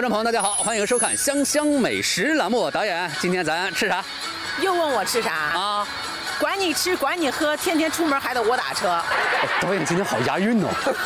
观众朋友，大家好，欢迎收看香香美食栏目。导演，今天咱吃啥？ 又问我吃啥啊？ 管你吃，管你喝，天天出门还得我打车。 导演今天好押韵哦。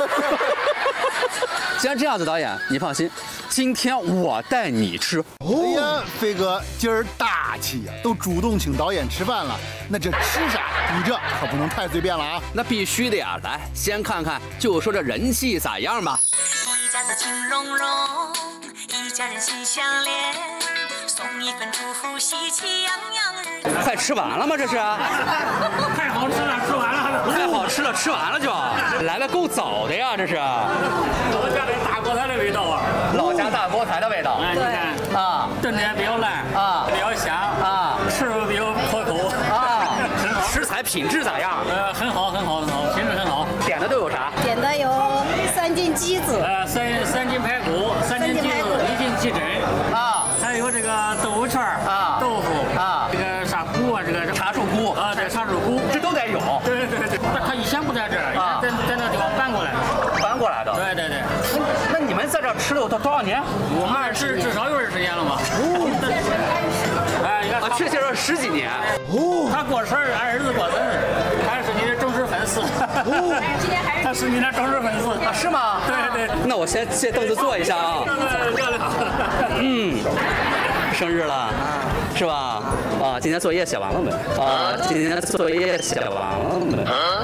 既然这样子，导演你放心，今天我带你吃。 哎呀，飞哥今儿大气呀，都主动请导演吃饭了，那这吃啥？你这可不能太随便了啊！ 那必须的呀，来先看看，就说这人气咋样吧。 一家子情融融，一家人心相连，送一份祝福，喜气洋洋日。 快吃完了吗？这是？ 太好吃了，吃完了。 太好吃了，吃完了就来的够早的呀，这是。 老家的大锅台的味道啊！ 老家大锅台的味道。 哎，你看啊， 炖的比较烂啊， 比较香啊， 吃着比较可口啊， 很好。 食材品质咋样？ 很好，很好，很好，品质很好。 点的都有啥？ 点的有3斤鸡子， 三斤排骨，3斤鸡子，1斤鸡胗啊， 还有这个豆腐圈啊， 豆腐啊， 这个啥菇啊，这个茶树菇啊，这茶树菇， 这都得有。 对。他以前不在这儿，以前在那地方搬过来的。 搬过来的。 对。 那你们在这儿吃了有多少年？ 我们是至少有20年了吧？哎，你看啊，确切说10几年。 他过生日，俺儿子过生日，他是你的忠实粉丝。他是你的忠实粉丝啊？是吗？ 对。 那我先借凳子坐一下啊。生日了，是吧？啊，今天作业写完了没？啊，今天作业写完了没？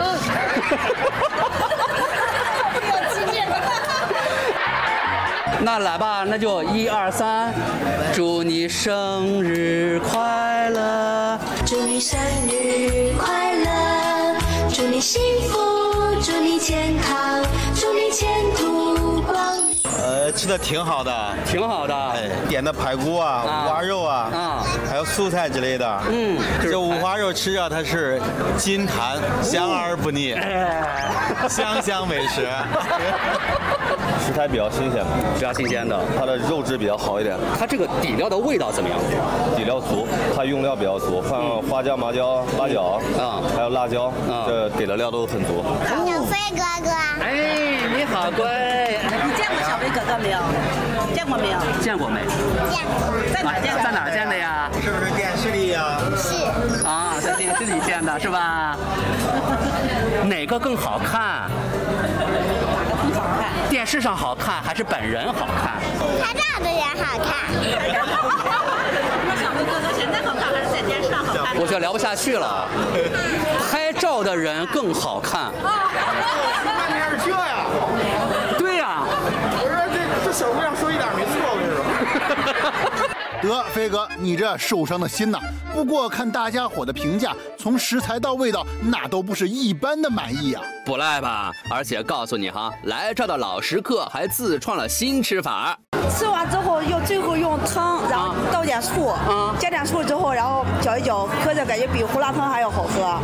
那来吧，那就1、2、3，祝你生日快乐！ 祝你生日快乐，祝你幸福，祝你健康，祝你前途光明。 吃的挺好的， 挺好的。 哎，点的排骨啊，五花肉啊，还有素菜之类的。这五花肉吃着它是金弹，香而不腻，香美食。食材比较新鲜， 比较新鲜的， 它的肉质比较好一点。 它这个底料的味道怎么样？ 底料足，它用料比较足，放花椒、麻椒、八角还有辣椒，这给的料都很足。 小飞哥哥， 哎，你好乖。 你见过小飞哥哥没有？见过没有？ 见过没？ 见过。 在哪见？ 在哪见的呀？ 是不是电视里呀？ 是。 啊，在电视里见的是吧？哪个更好看？电视上好看还是本人好看？ 拍照的人好看。 那小飞哥哥现在好看还是在电视上好看？ 我觉得聊不下去了。拍照的人更好看。 那你还是这呀？ 对呀。 我说这小姑娘说一点没错，我跟你说。得，飞哥，你这受伤的心呐！不过看大家伙的评价，从食材到味道，那都不是一般的满意啊！ 不赖吧？而且告诉你哈，来这儿的老食客还自创了新吃法。 吃完之后最后用汤，然后倒点醋，加点醋之后，然后搅一搅，喝着感觉比胡辣汤还要好喝。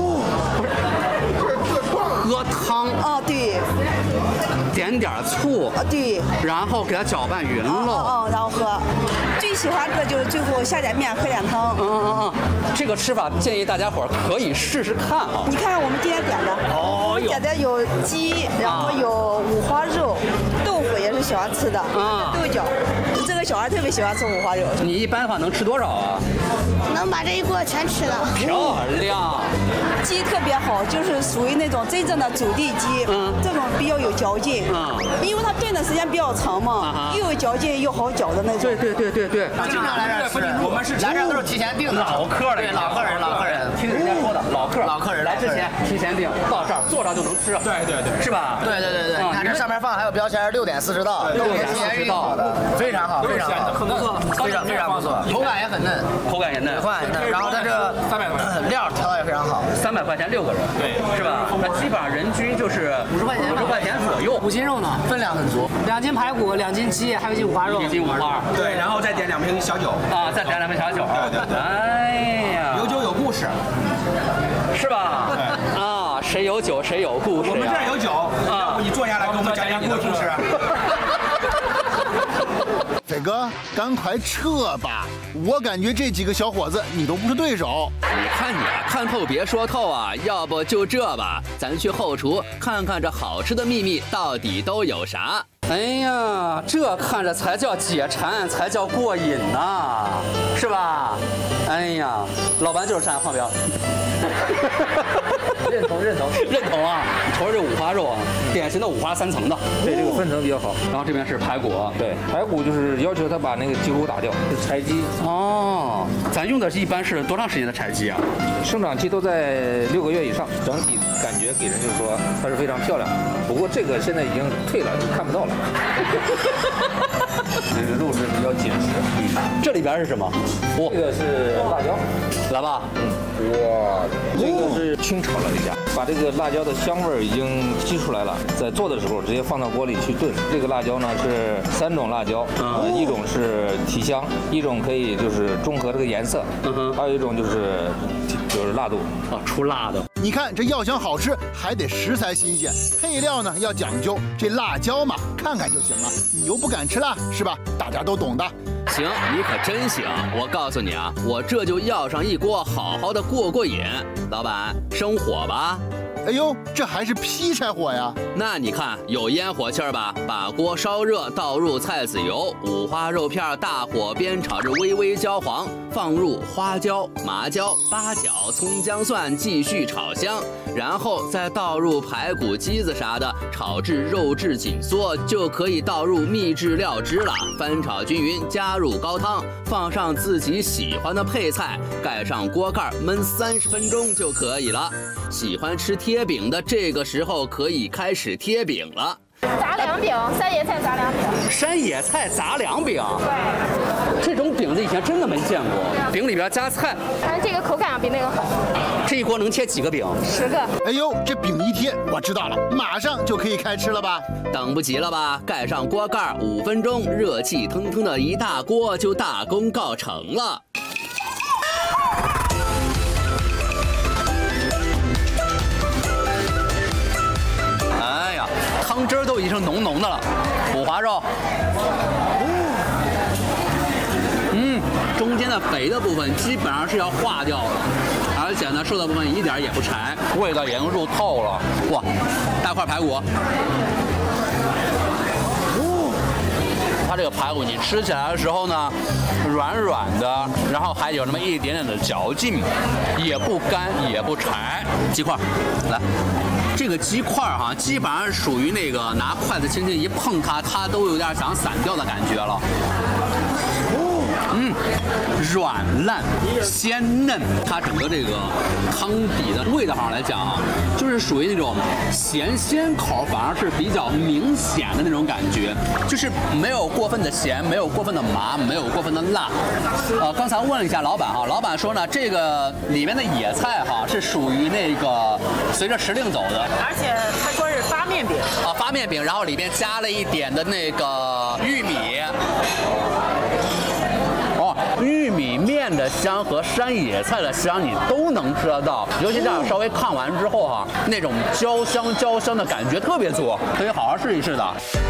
喝汤哦，对。 点点醋对。 然后给它搅拌匀了。 然后喝。最喜欢的就是最后下点面，喝点汤。 这个吃法建议大家伙可以试试看啊。 你看我们今天点的，我们点的有鸡，然后有五花肉，豆腐也是喜欢吃的，豆角。这个小孩特别喜欢吃五花肉。 你一般的话能吃多少啊？ 能把这一锅全吃了。 漂亮。 鸡特别好，就是属于那种真正的走地鸡，这种比较有嚼劲，因为它炖的时间比较长嘛，又有嚼劲又好嚼的那种。 对。 经常来这儿吃，我们是来这儿都是提前订的。 老客对，老客人。 听人家说的，老客人来之前提前订，到这儿坐上就能吃。对，是吧？ 对。你看这上面放还有标签，6点40到，6点40到的，非常好，非常好，非常不错，口感也很嫩。然后它这料调的也非常好。 300块钱6个人，对，是吧？那基本上人均就是50块钱左右。 5斤肉呢，分量很足，2斤排骨，2斤鸡，还有1斤五花肉 ，1斤五花。 对，然后再点2瓶小酒啊，再点2瓶小酒。对。哎呀， 有酒有故事， 是吧？啊，谁有酒谁有故事。 我们这儿有酒啊，你坐下来给我们讲故事。 飞哥，赶快撤吧！我感觉这几个小伙子你都不是对手。 你看你啊，看透别说透啊！要不就这吧，咱去后厨看看这好吃的秘密到底都有啥。 哎呀，这看着才叫解馋，才叫过瘾呐，是吧？哎呀，老板就是蘸黄标。 认同啊！ 瞅瞅这五花肉啊，典型的五花三层的。 对，这个分层比较好。 然后这边是排骨， 对，排骨就是要求他把那个鸡骨打掉，是柴鸡。 哦，咱用的一般是多长时间的柴鸡啊？ 生长期都在6个月以上，整体感觉给人就是说它是非常漂亮。不过这个现在已经退了，就看不到了。这个肉质比较紧实。 这里边是什么？ 这个是辣椒， 来吧。 哇，这个是清炒了一下，把这个辣椒的香味儿已经激出来了。在做的时候直接放到锅里去炖。这个辣椒呢是3种辣椒，一种是提香，一种可以就是中和这个颜色，还有一种就是辣度啊，出辣的。 你看这要想好吃，还得食材新鲜，配料呢要讲究。这辣椒嘛，看看就行了，你又不敢吃辣，是吧？大家都懂的。 行，你可真行！我告诉你啊，我这就要上一锅，好好的过瘾。老板，生火吧。 哎呦，这还是劈柴火呀？ 那你看有烟火气儿吧？把锅烧热，倒入菜籽油，五花肉片大火煸炒至微微焦黄，放入花椒、麻椒、八角、葱姜蒜，继续炒香，然后再倒入排骨、鸡子啥的，炒至肉质紧缩，就可以倒入秘制料汁了。翻炒均匀，加入高汤，放上自己喜欢的配菜，盖上锅盖，焖30分钟就可以了。喜欢吃贴饼的，这个时候可以开始贴饼了。 杂粮饼，山野菜杂粮饼。 山野菜杂粮饼。对。这种饼子以前真的没见过，饼里边加菜。 但是这个口感比那个好。 这一锅能贴几个饼 ？10个。 哎呦，这饼一贴，我知道了，马上就可以开吃了吧？ 等不及了吧？盖上锅盖，5分钟，热气腾腾的一大锅就大功告成了。 哎呀，汤汁儿都已经是浓浓的了。五花肉，中间的肥的部分基本上是要化掉的，而且呢，瘦的部分一点也不柴，味道也入透了。哇，大块排骨。它这个排骨你吃起来的时候呢，软软的，然后还有那么一点点的嚼劲，也不干也不柴。鸡块，来，这个鸡块哈，基本上是属于那个拿筷子轻轻一碰它，它都有点想散掉的感觉了。软烂鲜嫩，它整个这个汤底的味道上来讲啊，就是属于那种咸鲜口，反而是比较明显的那种感觉，就是没有过分的咸，没有过分的麻，没有过分的辣。刚才问了一下老板哈，老板说呢，这个里面的野菜哈是属于那个随着时令走的， 而且他说是发面饼啊，发面饼，然后里面加了一点的那个玉米。玉米面的香和山野菜的香你都能吃得到，尤其这样稍微看完之后哈，那种焦香的感觉特别足，可以好好试一试的。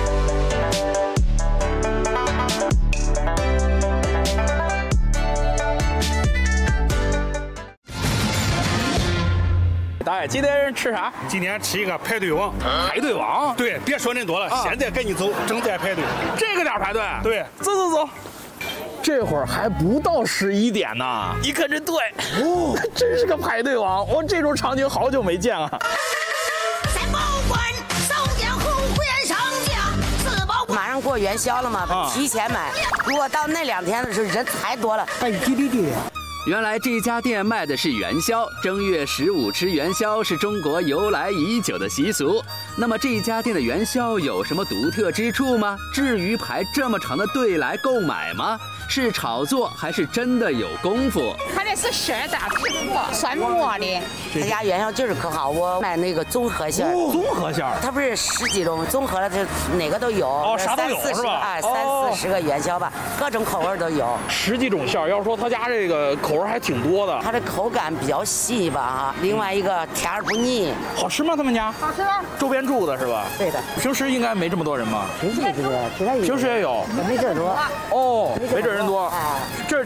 大爷，今天吃啥？今天吃一个排队王。 排队王？ 对，别说那多了，现在赶紧走，正在排队。 这个点排队？ 对， 走。这会儿还不到11点呢，你可真对哦，真是个排队王，我这种场景好久没见了。 在报馆扫点后会上架，自报马上过元宵了嘛，提前买。如果到那2天的时候人太多了， 对。 原来这家店卖的是元宵，正月15吃元宵是中国由来已久的习俗。那么这家店的元宵有什么独特之处吗？至于排这么长的队来购买吗？是炒作还是真的有功夫？ 他这是馅儿咋制作？酸磨的。 他家元宵就是可好，我买那个综合馅儿。 综合馅儿， 它不是10几种，综合了就哪个都有。 哦，啥都有是吧？ 哎，30、40个元宵吧，各种口味都有。 10几种馅儿，要说他家这个口味还挺多的。 它的口感比较细吧哈，另外一个甜而不腻。 好吃吗？他们家？ 好吃。 周边住的是吧？ 对的。 平时应该没这么多人吧？ 平时也多， 平时也有， 没这儿多。 哦，没这人多。这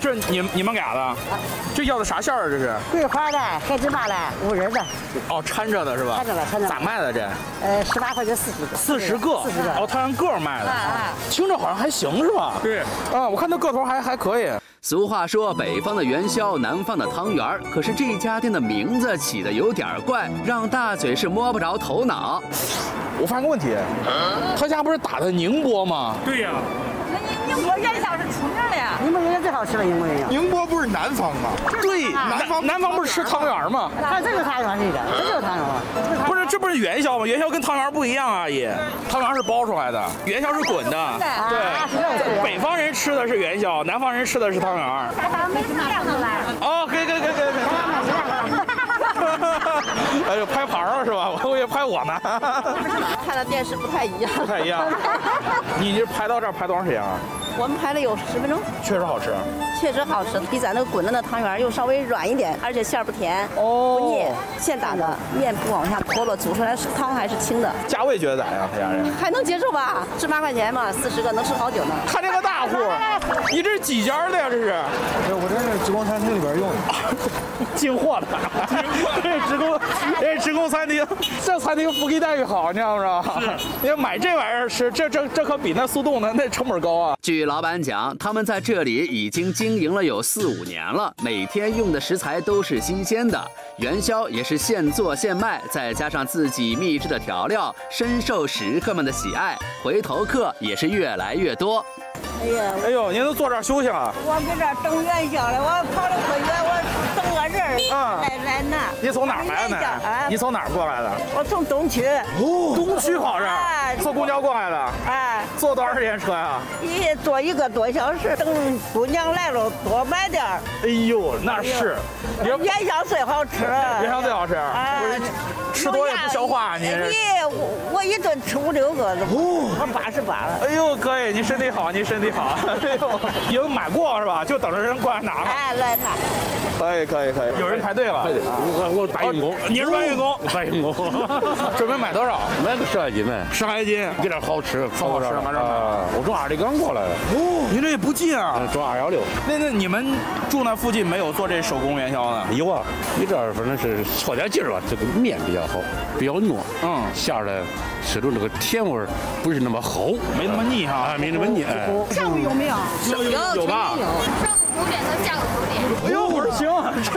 这你们俩的，这要的啥馅儿？这是桂花的、黑芝麻的、五仁的。 哦，掺着的是吧？ 掺着了。 咋卖的这 ？18块钱40个。40个。 哦，他按个卖的。听着好像还行是吧？ 对。 啊，我看那个头还可以。 俗话说北方的元宵，南方的汤圆儿，可是这家店的名字起的有点怪，让大嘴是摸不着头脑。 我发现个问题，他家不是打的宁波吗？ 对呀。 宁波元宵是出名的呀。 宁波元宵最好吃了，宁波元宵。 宁波不是南方吗？ 对，南方不是吃汤圆吗？ 啊，这个汤圆是的，这就是汤圆吗？ 不是，这不是元宵吗？元宵跟汤圆不一样啊，阿姨。汤圆是包出来的，元宵是滚的。对，北方人吃的是元宵，南方人吃的是汤圆。哦，可以。哎呦，拍牌了是吧？我以为拍我呢。 看的电视不太一样。 不太一样。你这拍到这儿拍多长时间啊？ 我们拍了有10分钟。 确实好吃。 确实好吃，比咱那个滚的那汤圆又稍微软一点，而且馅儿不甜，不腻，现打的，面不往下脱落，煮出来汤还是清的。 价位觉得咋样？他家人还能接受吧？18块钱嘛，40个能吃好久呢。 看这个大户，你这是几家的呀？这是？ 我这是职工餐厅里边用的， 进货的。这职工餐厅，这餐厅福利待遇好，你知道不知道？你要买这玩意儿吃，这可比那速冻那成本高啊。 据老板讲，他们在这里已经经营了有4、5年了，每天用的食材都是新鲜的，元宵也是现做现卖，再加上自己秘制的调料，深受食客们的喜爱，回头客也是越来越多。 哎呦，您都坐这儿休息了？ 我搁这儿等元宵了，我跑了可远，我等个人来拿。 你从哪儿来的？你从哪儿过来的？ 我从东区。 哦，东区跑这儿？坐公交过来的？ 哎， 坐多长时间车呀？ 坐1个多小时，等姑娘来了多买点儿。 哎呦，那是。 元宵最好吃。 元宵最好吃。哎，吃多也不消化，你。 我一顿吃5、6个，我88了。 哎呦，可以，你身体好，你身体好。哎呦，有买过是吧？就等着人过来拿了。 哎，来拿。 可以，有人排队了。 我搬运工， 你是搬运工？ 搬运工。 准备买多少？ 买个10来斤呗。 10来斤， 给点好吃， 好吃。 我从2里岗过来的。 哦，您这也不近啊。 走216。 那你们住那附近没有做这手工元宵呢？ 有啊，你这儿反正是错点劲儿吧，这个面比较好，比较糯。馅儿呢，吃着那个甜味儿不是那么齁， 没那么腻哈， 没那么腻。 下午有没有？ 有吧？ 上午9点到下午9点。 哎呦，我说行，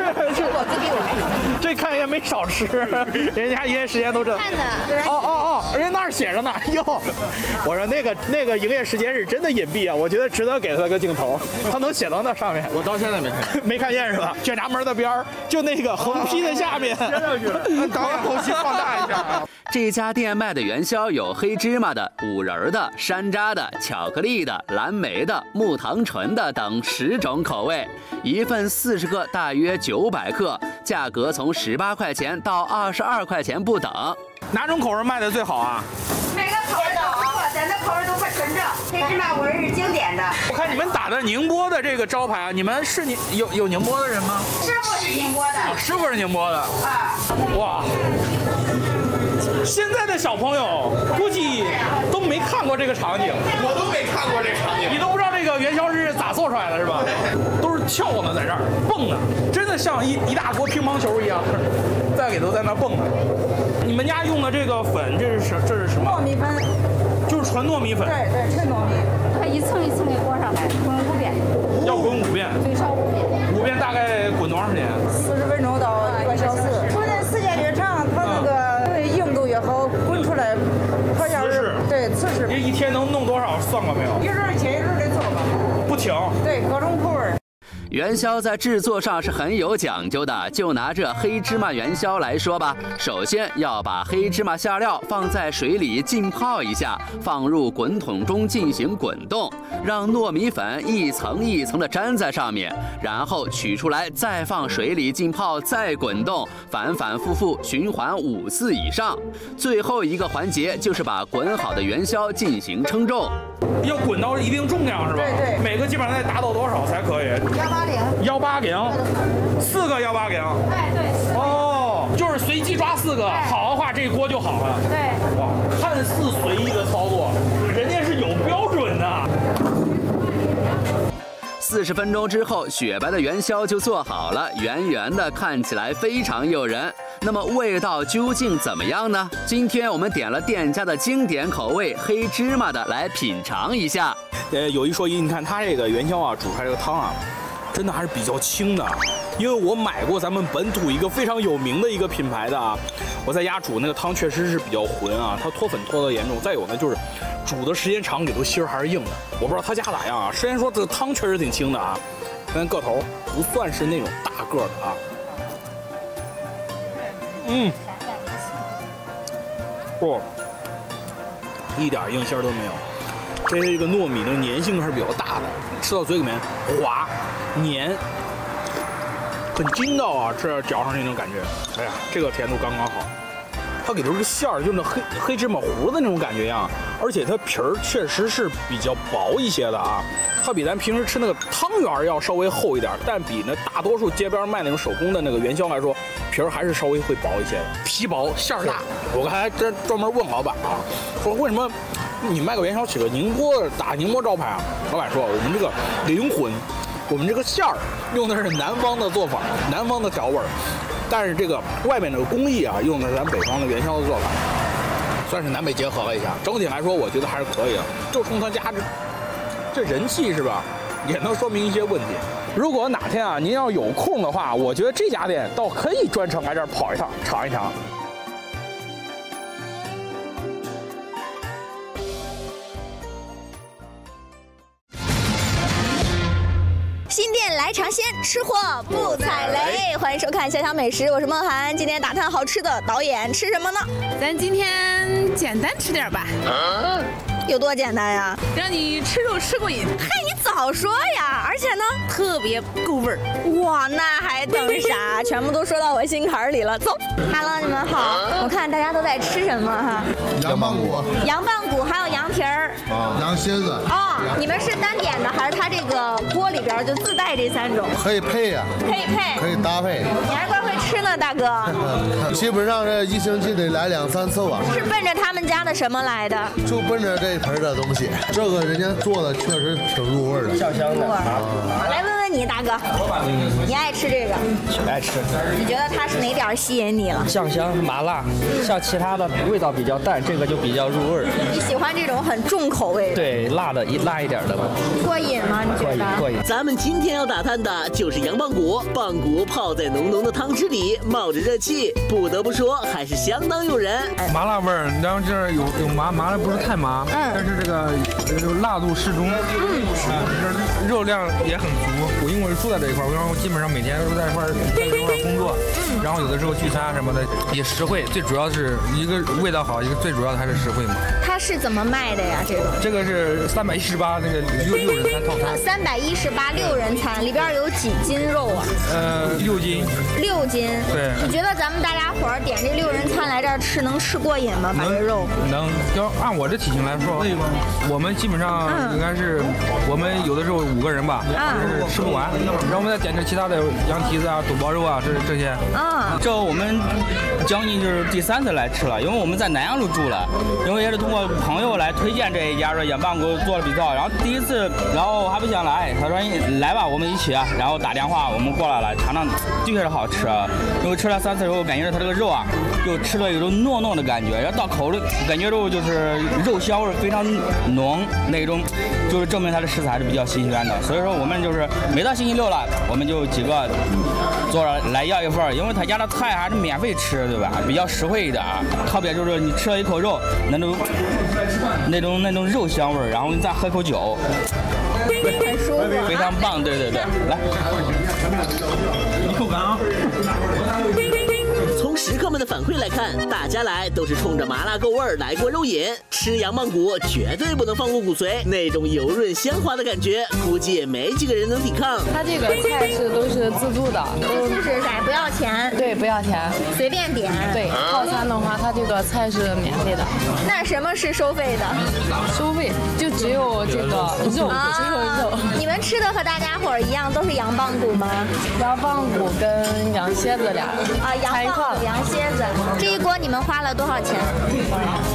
这看也没少吃，人家营业时间都这。 看的。 哦，人家那儿写着呢。哟，我说那个营业时间是真的隐蔽啊，我觉得值得给他个镜头，他能写到那上面。 我到现在没看见是吧？检查门的边儿，就那个横批的下面。 贴上去了，导演后期放大一下。 这家店卖的元宵有黑芝麻的、五仁的、山楂的、巧克力的、蓝莓的、木糖醇的等10种口味，一份40个大约900克，价格从18块钱到22块钱不等。 哪种口味卖的最好啊？ 每个口味都好，咱的口味都快纯正，黑芝麻五仁是经典的。 我看你们打的宁波的这个招牌啊，你们是有宁波的人吗？ 师傅是宁波的。 师傅是宁波的。啊。哇。现在的小朋友估计都没看过这个场景， 我都没看过这场景， 你都不知道这个元宵是咋做出来的，是吧？都是跳呢，在这儿蹦呢，真的像一大锅乒乓球一样，在里头在那蹦呢。你们家用的这个粉，这是什么？ 糯米粉， 就是纯糯米粉。 对，纯糯米。 它一层一层的裹上来，滚5遍。 要滚5遍。 最少5遍。 5遍大概滚多长时间 ？40分钟到1个小时。滚的时间越长，它那个硬度越好，滚出来好像是对瓷实。 这一天能弄多少？算过没有？ 一人接一人的做吧。 不停。 对，各种口味。 元宵在制作上是很有讲究的，就拿这黑芝麻元宵来说吧，首先要把黑芝麻馅料放在水里浸泡一下，放入滚筒中进行滚动，让糯米粉一层一层的粘在上面，然后取出来再放水里浸泡，再滚动，反反复复循环5次以上。最后一个环节就是把滚好的元宵进行称重， 要滚到一定重量是吧？ 对， 每个基本上得达到多少才可以？180，4个180。 哎，对。 哦，就是随机抓4个，好的话这锅就好了。 对。 哇，看似随意的操作，人家是有标准的。 40分钟之后，雪白的元宵就做好了，圆圆的，看起来非常诱人。那么味道究竟怎么样呢？今天我们点了店家的经典口味黑芝麻的来品尝一下。 有一说一，你看它这个元宵啊，煮出来这个汤啊，真的还是比较清的。因为我买过咱们本土一个非常有名的一个品牌的啊，我在家煮那个汤确实是比较浑啊，它脱粉脱得严重。再有呢，就是煮的时间长，里头芯儿还是硬的。我不知道他家咋样啊，虽然说这个汤确实挺清的啊，但个头不算是那种大个的啊。一点硬馅都没有。这个糯米的粘性还是比较大的，吃到嘴里面滑黏，很筋道啊，这嚼上那种感觉，哎呀，这个甜度刚刚好。它给的这个馅儿就那黑芝麻糊的那种感觉一样，而且它皮儿确实是比较薄一些的啊，它比咱平时吃那个汤圆要稍微厚一点，但比那大多数街边卖那种手工的那个元宵来说，皮儿还是稍微会薄一些的，皮薄馅儿大。我刚才专门问老板啊，说为什么你卖个元宵起个打宁波招牌啊？老板说我们这个灵魂，我们这个馅儿用的是南方的做法，南方的调味儿。但是这个外面这个工艺啊，用的是咱北方的元宵的做法，算是南北结合了一下。整体来说，我觉得还是可以的。就冲他家这人气是吧，也能说明一些问题。如果哪天啊您要有空的话，我觉得这家店倒可以专程来这儿跑一趟，尝一尝。 新店来尝鲜，吃货不踩雷。欢迎收看《小小美食》，我是梦涵。今天打探好吃的导演吃什么呢？ 咱今天简单吃点吧。 有多简单呀？ 让你吃肉吃过瘾。 嗨，你早说呀！而且呢， 特别够味儿。 哇，那还等啥？全部都说到我心坎里了。走 ，Hello， 你们好。我看大家都在吃什么哈？ 羊棒骨、 羊棒骨还有羊皮儿。 羊蝎子。 哦，你们是单点的，还是它这个锅里边就自带这3种？ 可以配呀。 可以配。 可以搭配。 你还怪会吃呢，大哥。 基本上这1星期得来2、3次吧。 是奔着他们家的什么来的？ 就奔着这盆的东西，这个人家做的确实挺入味的， 香香的。 来问问你大哥，你爱吃这个？ 爱吃。 你觉得它是哪点吸引你了？ 酱香麻辣，像其他的味道比较淡，这个就比较入味。 你喜欢这种很重口味的？ 对，辣一点的吧。 过瘾吗？你觉得？ 过瘾。 咱们今天要打探的就是羊棒骨，棒骨泡在浓浓的汤汁里，冒着热气，不得不说还是相当诱人。 麻辣味儿，然后这有麻的不是太麻，但是这个辣度适中，这肉量也很足。因为我是住在这一块，然后基本上每天都在一块工作，然后有的时候聚餐什么的也实惠，最主要是一个味道好，一个最主要的还是实惠嘛。 它是怎么卖的呀？ 这个是318那个6人餐套餐。 318 6人餐里边有几斤肉啊 ？6斤。6斤。对。 你觉得咱们大家伙儿点这6人餐来这儿吃，能吃过瘾吗？把这肉？ 能。要按我这体型来说，我们基本上应该是，我们有的时候5个人吧，是吃不完，然后我们再点这其他的羊蹄子啊、肚包肉啊，这些。 这我们将近就是第3次来吃了，因为我们在南阳路住了，因为也是通过朋友来推荐这一家，说羊棒骨做的比较好。然后第1次，然后还不想来，他说来吧，我们一起啊，然后打电话我们过来了，尝尝，的确是好吃。因为吃了3次之后，感觉它这个肉啊，就吃了有种糯糯的感觉，然后到口里感觉肉就是肉香味非常浓那种，就是证明它的食材是比较新鲜的。所以说我们就是每到星期6了，我们就几个坐着来要一份，因为他家的菜还是免费吃，对吧？比较实惠一点，特别就是你吃了一口肉，那种肉香味，然后你再喝口酒， 很舒服， 非常棒。对，来， 一口干啊！ 从食客们的反馈来看，大家来都是冲着麻辣够味儿来过肉瘾，吃羊棒骨绝对不能放过骨髓，那种油润香滑的感觉，估计也没几个人能抵抗。 它这个菜是都是自助的， 自食菜不要钱。 对，不要钱， 随便点。 对，套餐的话，它这个菜是免费的。 那什么是收费的？ 收费就只有这个肉，只有肉。 你们吃的和大家伙儿一样，都是羊棒骨吗？ 羊棒骨跟羊蝎子俩啊，羊棒骨、羊蝎子。这一锅你们花了多少钱？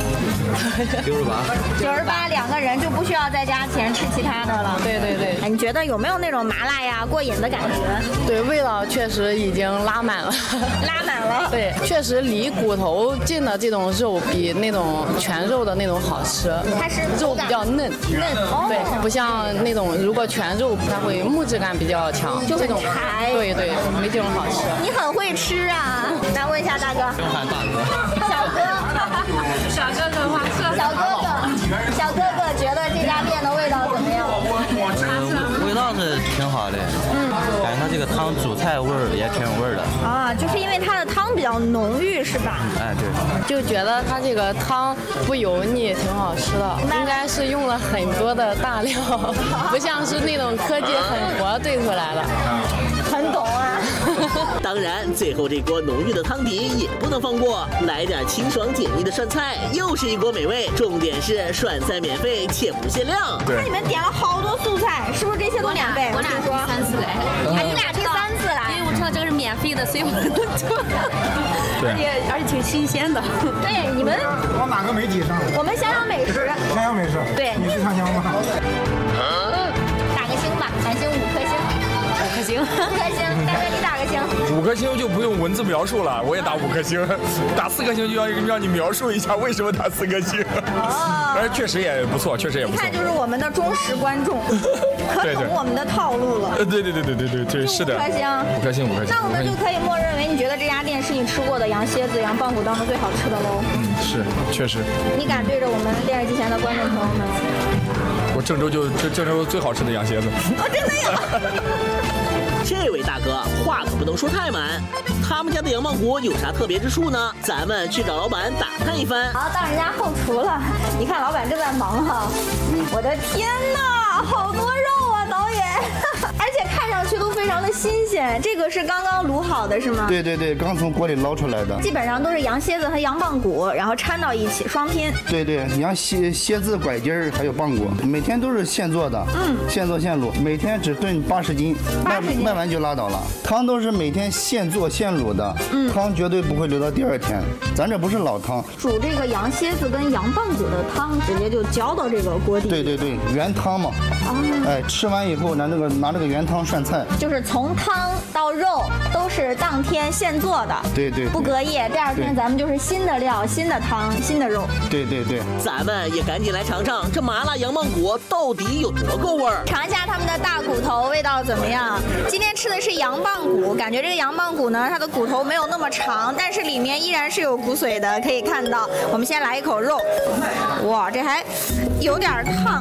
98，两个人就不需要再加钱吃其他的了。 对对对。 哎，你觉得有没有那种麻辣呀过瘾的感觉？ 对，味道确实已经拉满了。 拉满了。 对，确实离骨头近的这种肉比那种全肉的那种好吃。 它是肉比较嫩。对，不像那种如果全肉，它会木质感比较强， 就这种柴。 对对，没这种好吃。 你很会吃啊！来问一下大哥。 喊大哥。 小哥。 小哥哥话说。 小哥哥觉得这家店的味道怎么样？ 味道是挺好的，感觉它这个汤煮菜味儿也挺有味儿的。 啊，就是因为它的汤比较浓郁，是吧？ 哎，对。 就觉得它这个汤不油腻，挺好吃的。应该是用了很多的大料，不像是那种科技狠活兑出来的。 很懂啊。 当然，最后这锅浓郁的汤底也不能放过，来点清爽解腻的涮菜，又是一锅美味。重点是涮菜免费且不限量。 那你们点了好多素菜，是不是这些都免费？ 我俩第3次来。 哎，你俩第3次来， 因为我知道这个是免费的，所以我就做。而且挺新鲜的。 对，你们往哪个媒体上？ 我们襄阳美食。 襄阳美食。 对。 你是上香吗？ 打个星吧，咱星5颗星。5颗星。5颗星，大哥你打个星。 5颗星就不用文字描述了，我也打5颗星，打4颗星就要让你描述一下为什么打4颗星。哦。但是确实也不错，确实也不错。 一看就是我们的忠实观众，可懂我们的套路了。 对，是的。 5颗星。 5颗星。 那我们就可以默认为你觉得这家店是你吃过的羊蝎子、羊棒骨当中最好吃的喽。 是，确实。 你敢对着我们电视机前的观众朋友们？ 我郑州最好吃的羊蝎子。 哦，真的有。 这位大哥话可不能说太满，他们家的羊棒骨有啥特别之处呢？咱们去找老板打探一番。 好，到人家后厨了，你看老板正在忙哈。我的天哪，好多肉啊，导演！而且看上去都非常的新鲜。这个是刚刚卤好的是吗？ 对，刚从锅里捞出来的。 基本上都是羊蝎子和羊棒骨，然后掺到一起双拼。 对，羊蝎子、拐筋儿还有棒骨，每天都是现做的。现做现卤，每天只炖80斤，卖完就拉倒了。汤都是每天现做现卤的，汤绝对不会留到第2天。咱这不是老汤。 煮这个羊蝎子跟羊棒骨的汤，直接就浇到这个锅底。 对，原汤嘛。哎，吃完以后拿这个原汤涮菜。 就是从汤到肉都是当天现做的。 对， 不隔夜，第2天咱们就是新的料、新的汤、新的肉。 对。 咱们也赶紧来尝尝这麻辣羊棒骨到底有多够味儿。 尝一下他们的大骨头味道怎么样？今天吃的是羊棒骨，感觉这个羊棒骨呢，它的骨头没有那么长，但是里面依然是有骨髓的，可以看到。我们先来一口肉，哇，这还有点烫。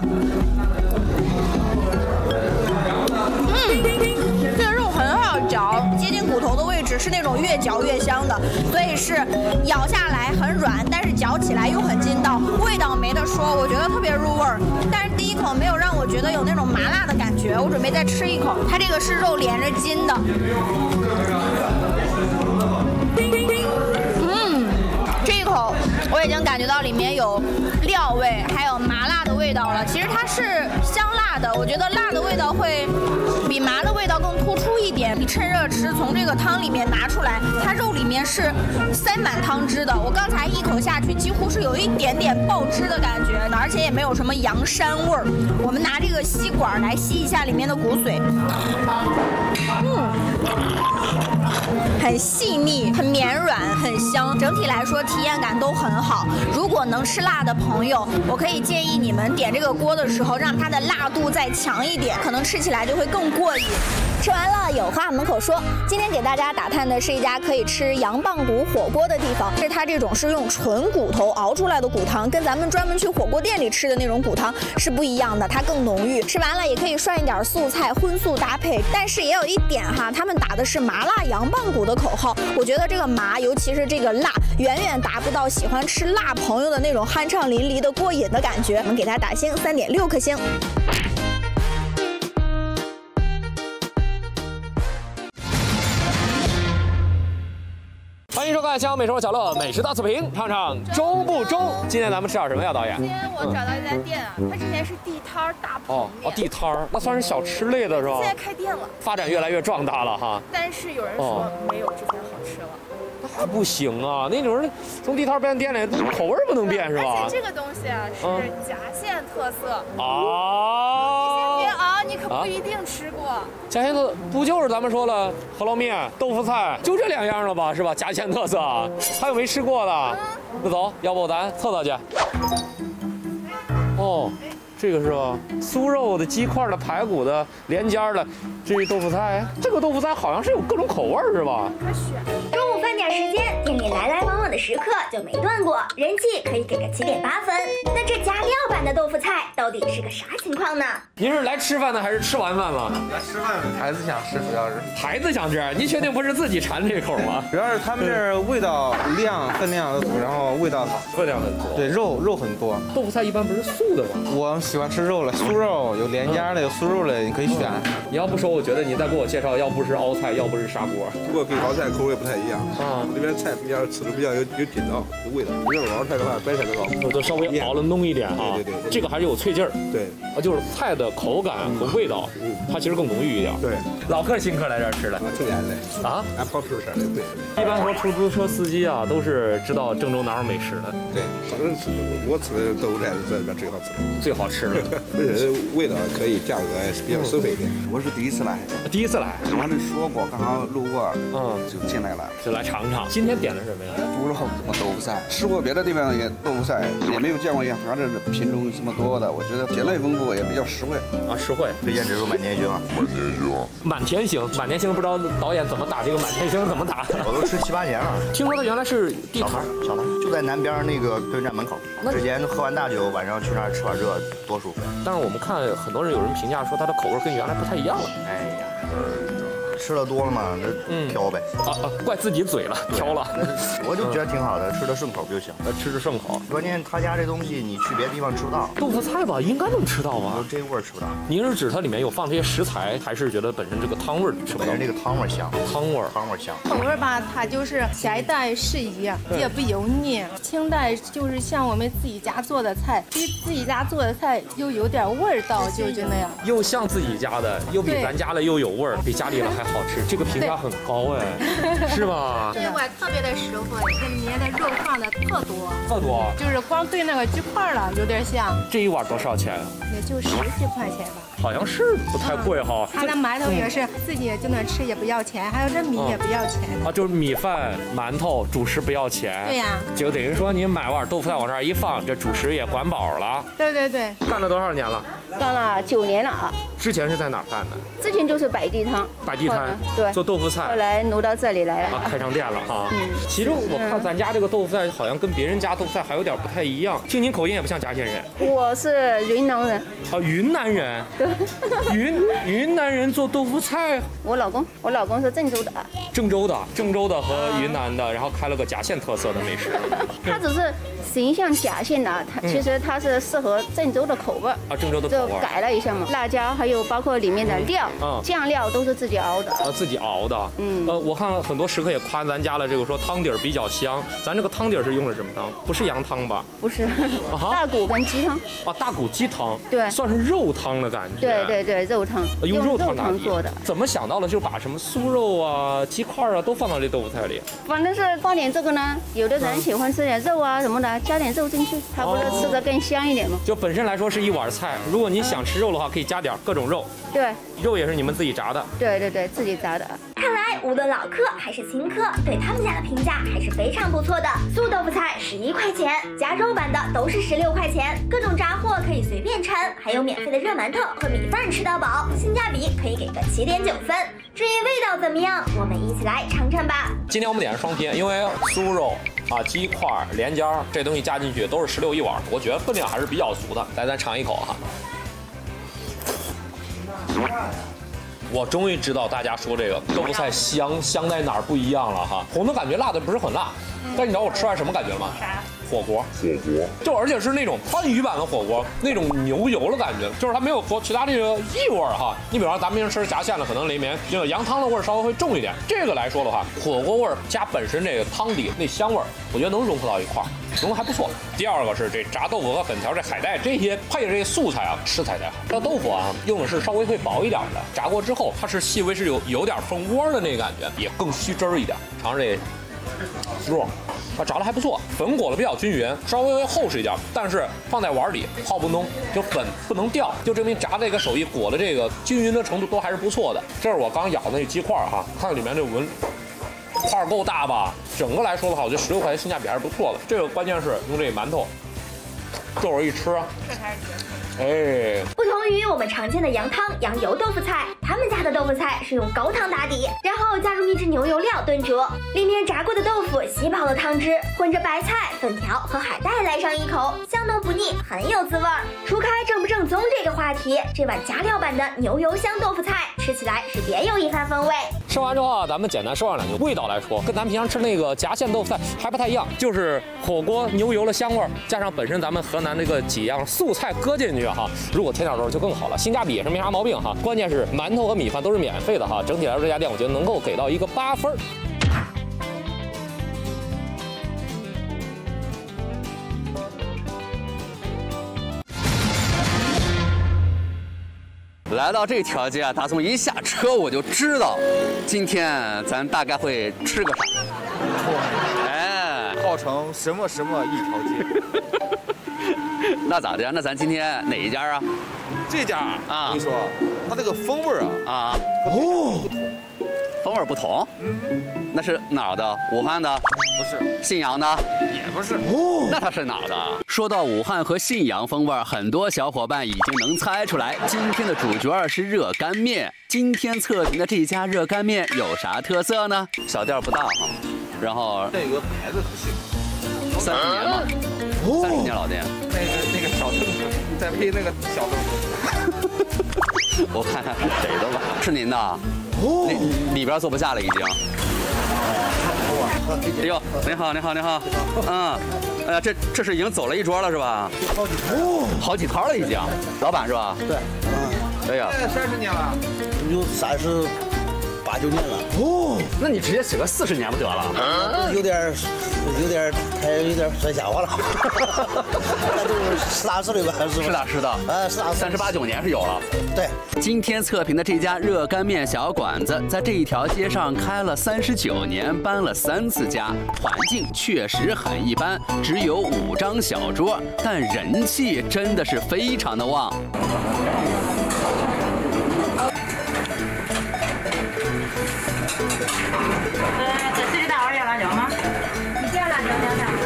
这个肉很好嚼，接近骨头的位置是那种越嚼越香的，所以是咬下来很软，但是嚼起来又很筋道，味道没得说，我觉得特别入味儿。但是第一口没有让我觉得有那种麻辣的感觉，我准备再吃一口。它这个是肉连着筋的。这一口我已经感觉到里面有料味，还有麻辣的味道了。其实它是香辣的，我觉得辣的味道会比麻的味道更突出一点。你趁热吃，从这个汤里面拿出来，它肉里面是塞满汤汁的。我刚才一口下去，几乎是有一点点爆汁的感觉，而且也没有什么羊膻味儿。我们拿这个吸管来吸一下里面的骨髓，很细腻，很绵软，很香。整体来说体验感都很好。如果能吃辣的朋友，我可以建议你们点这个锅的时候，让它的辣度再强一点，可能吃起来就会更过瘾。吃完了，有话门口说。今天给大家打探的是一家可以吃羊棒骨火锅的地方，是它这种是用纯骨头熬出来的骨汤，跟咱们专门去火锅店里吃的那种骨汤是不一样的，它更浓郁。吃完了也可以涮一点素菜，荤素搭配。但是也有一点哈，他们打的是麻辣羊棒骨的口号，我觉得这个麻，尤其是这个辣，远远达不到喜欢吃辣朋友的那种酣畅淋漓的过瘾的感觉。我们给它打星3.6颗星。 欢迎收看《香港美食角落》美食大测评，尝尝中不中。今天咱们吃点什么呀，导演？ 今天我找到一家店啊，它之前是地摊大棚面。 地摊儿，那算是小吃类的是吧？ 现在开店了， 发展越来越壮大了哈。 但是有人说没有之前好吃了。 那不行啊，那种人从地摊变店里，口味不能变是吧？ 而且这个东西啊是夹县特色啊。 你先别熬，你可不一定吃过。 夹县特不就是咱们说了饸饹面、豆腐菜，就这2样了吧，是吧？夹县特色，还有没吃过的？那走，要不咱测测去。哦。这个是吧？酥肉的、鸡块的、排骨的、连尖的，这是豆腐菜。这个豆腐菜好像是有各种口味是吧？ 中午饭点时间，店里来来往往的食客就没断过，人气可以给个7.8分。那这加料版的豆腐菜到底是个啥情况呢？ 您是来吃饭的还是吃完饭了？ 来吃饭，孩子想吃，主要是孩子想吃。您确定不是自己馋这口吗？ 主要是他们这味道量分量，然后味道好， 分量很多。 对，肉很多。 豆腐菜一般不是素的吗？ 我喜欢吃肉了，酥肉有连家的，有酥肉的，你可以选。 你要不说，我觉得你再给我介绍，要不是熬菜，要不是砂锅。 不过跟熬菜口味不太一样啊，那边菜比较吃的比较有劲道，有味道。你要熬菜的话，白菜的话， 都稍微熬了浓一点啊。 对， 这个还是有脆劲儿。 对， 就是菜的口感和味道，它其实更浓郁一点。 对， 老客新客来这儿吃的， 挺爱的啊，俺跑出山的。对， 一般说出租车司机啊，都是知道郑州哪有美食的。 对，反正我吃的豆腐菜是这里边最好吃的， 最好吃的， 而且味道可以，价格比较实惠一点。 我是第一次来，我们说过，刚好路过，就进来了， 就来尝尝。今天点的是什么呀？ 猪肉豆腐菜。吃过别的地方也豆腐菜，也没有见过像它这品种这么多的。我觉得品类丰富，也比较实惠啊，实惠。 推荐这首满天星啊， 满天星，不知道导演怎么打这个满天星怎么打？ 我都吃7、8年了。 听说它原来是地摊， 小摊就在南边那个客运站门口。之前喝完大酒，晚上去那儿吃碗热，多舒服。 但是我们看很多人有人评价说它的口味跟原来不太一样了。 哎呀。吃的多了嘛，这挑呗。 怪自己嘴了，挑了。 我就觉得挺好的，吃的顺口就行。 吃着顺口。 关键他家这东西你去别的地方吃不到。 豆腐菜吧，应该能吃到吧？ 这味儿吃不到。 您是指它里面有放这些食材，还是觉得本身这个汤味儿吃不到？ 本身这个汤味香。 汤味香。 口味吧，它就是携带适宜，也不油腻。清淡就是像我们自己家做的菜，比自己家做的菜又有点味道，就那样。 又像自己家的，又比咱家的又有味儿，比家里的还好吃。这个评价很高哎，是吧？ 这碗特别的实惠，这里面的肉放的特多， 特就是光对那个鸡块了，有点像。 这一碗多少钱？ 也就10几块钱吧。 好像是不太贵哈。 它的馒头也是自己就能吃，也不要钱，还有这米也不要钱。 就是米饭、馒头、主食不要钱。 对呀。 就等于说你买碗豆腐菜往这儿一放，这主食也管饱了。 对。 干了多少年了？ 干了9年了啊。 之前是在哪儿干的？ 之前就是摆地摊。 对，做豆腐菜。 后来挪到这里来了。 开上店了哈。其实我看咱家这个豆腐菜好像跟别人家豆腐菜还有点不太一样，听您口音也不像嘉县人。 我是云南人。 云南人。 对。 云南人做豆腐菜。 我老公是郑州的。 郑州的和云南的，然后开了个夹县特色的美食。 他只是形象夹县的，其实它是适合郑州的口味啊，郑州的口味就改了一下嘛，辣椒还有包括里面的料，酱料都是自己熬的。 自己熬的。我看很多食客也夸咱家的这个说汤底儿比较香，咱这个汤底儿是用的什么汤？不是羊汤吧？ 不是，大骨跟鸡汤。 大骨鸡汤。 对， 算是肉汤的感觉。 对，肉汤。 用肉汤做的。 怎么想到了就把什么酥肉啊、鸡块啊都放到这豆腐菜里？ 反正是放点这个呢，有的人喜欢吃点肉啊什么的，加点肉进去，它不是吃得更香一点吗？ 就本身来说是一碗菜，如果你想吃肉的话，可以加点各种肉。 对， 肉也是你们自己炸的。 对，自己炸的。 看来无论老客还是新客，对他们家的评价还是非常不错的。素豆腐菜11块钱，加肉版的都是16块钱，各种炸货可以随便掺，还有免费的热馒头和米饭吃到饱，性价比可以给个7.9分。至于味道怎么样，我们一起来尝尝吧。 今天我们点的双拼，因为酥肉鸡块、连尖这东西加进去都是16一碗，我觉得分量还是比较足的。来，咱尝一口哈。我终于知道大家说这个豆腐菜香在哪儿不一样了哈。我们感觉辣的不是很辣，但你知道我吃出来什么感觉吗？火锅，就而且是那种番禺版的火锅，那种牛油的感觉，就是它没有其他这个异味哈。你比方说咱们平时吃夹县的，可能里面这个羊汤的味儿稍微会重一点。这个来说的话，火锅味儿加本身这个汤底那香味儿，我觉得能融合到一块儿，融合还不错。第二个是这炸豆腐和粉条、这海带这些配的这些素菜啊，吃材才好。这豆腐啊，用的是稍微会薄一点的，炸过之后它是细微是有点蜂窝的那个感觉，也更虚汁儿一点。尝尝这肉，炸的还不错，粉裹的比较均匀，稍微厚实一点，但是放在碗里泡不浓，就粉不能掉，就证明炸这个手艺裹的这个均匀的程度都还是不错的。这是我刚咬的那鸡块哈，看里面这纹。块够大吧？整个来说的话，我觉得16块钱性价比还是不错的。这个关键是用这馒头，这会儿一吃，哎。 不同于我们常见的羊汤、羊油豆腐菜，他们家的豆腐菜是用高汤打底，然后加入秘制牛油料炖煮，里面炸过的豆腐吸饱了汤汁，混着白菜、粉条和海带来上一口，香浓不腻，很有滋味儿。除开正不正宗这个话题，这碗加料版的牛油香豆腐菜吃起来是别有一番风味。 吃完之后啊，咱们简单说上两句。味道来说，跟咱们平常吃那个夹馅豆腐菜还不太一样，就是火锅牛油的香味儿，加上本身咱们河南这个几样素菜搁进去哈，如果添点肉就更好了，性价比也是没啥毛病哈。关键是馒头和米饭都是免费的哈，整体来说这家店我觉得能够给到一个8分。 来到这条街啊，打从一下车我就知道，今天咱大概会吃个啥。哎， 号称什么什么一条街。 那咋的？那咱今天哪一家啊？ 这家啊，我跟你说，它这个风味啊， 风味不同。那是哪儿的？武汉的？ 不是。 信阳的？ 也不是。 那它是哪儿的？说到武汉和信阳风味，很多小伙伴已经能猜出来，今天的主角是热干面。今天测评的这家热干面有啥特色呢？小店不大哈，然后这有个牌子可行 ，30年嘛，30年老店。 那个小凳子，再配那个小凳子。 我看看是谁的吧？是您的？里边坐不下了已经。哎呦，您好，您好，您好。哎呀，这是已经走了一桌了是吧？好几摊了已经。老板是吧？ 对。 哎呀 ，30年了。 有38、9年了。 那你直接写个40年不得了？ 有点摔瞎话了。那都是实打实的吧？ 实打实的。38、9年是有了。 对。 今天测评的这家热干面小馆子，在这一条街上开了39年，搬了3次家，环境确实很一般，只有5张小桌，但人气真的是非常的旺。 这里大碗要辣椒吗？一件辣椒2两。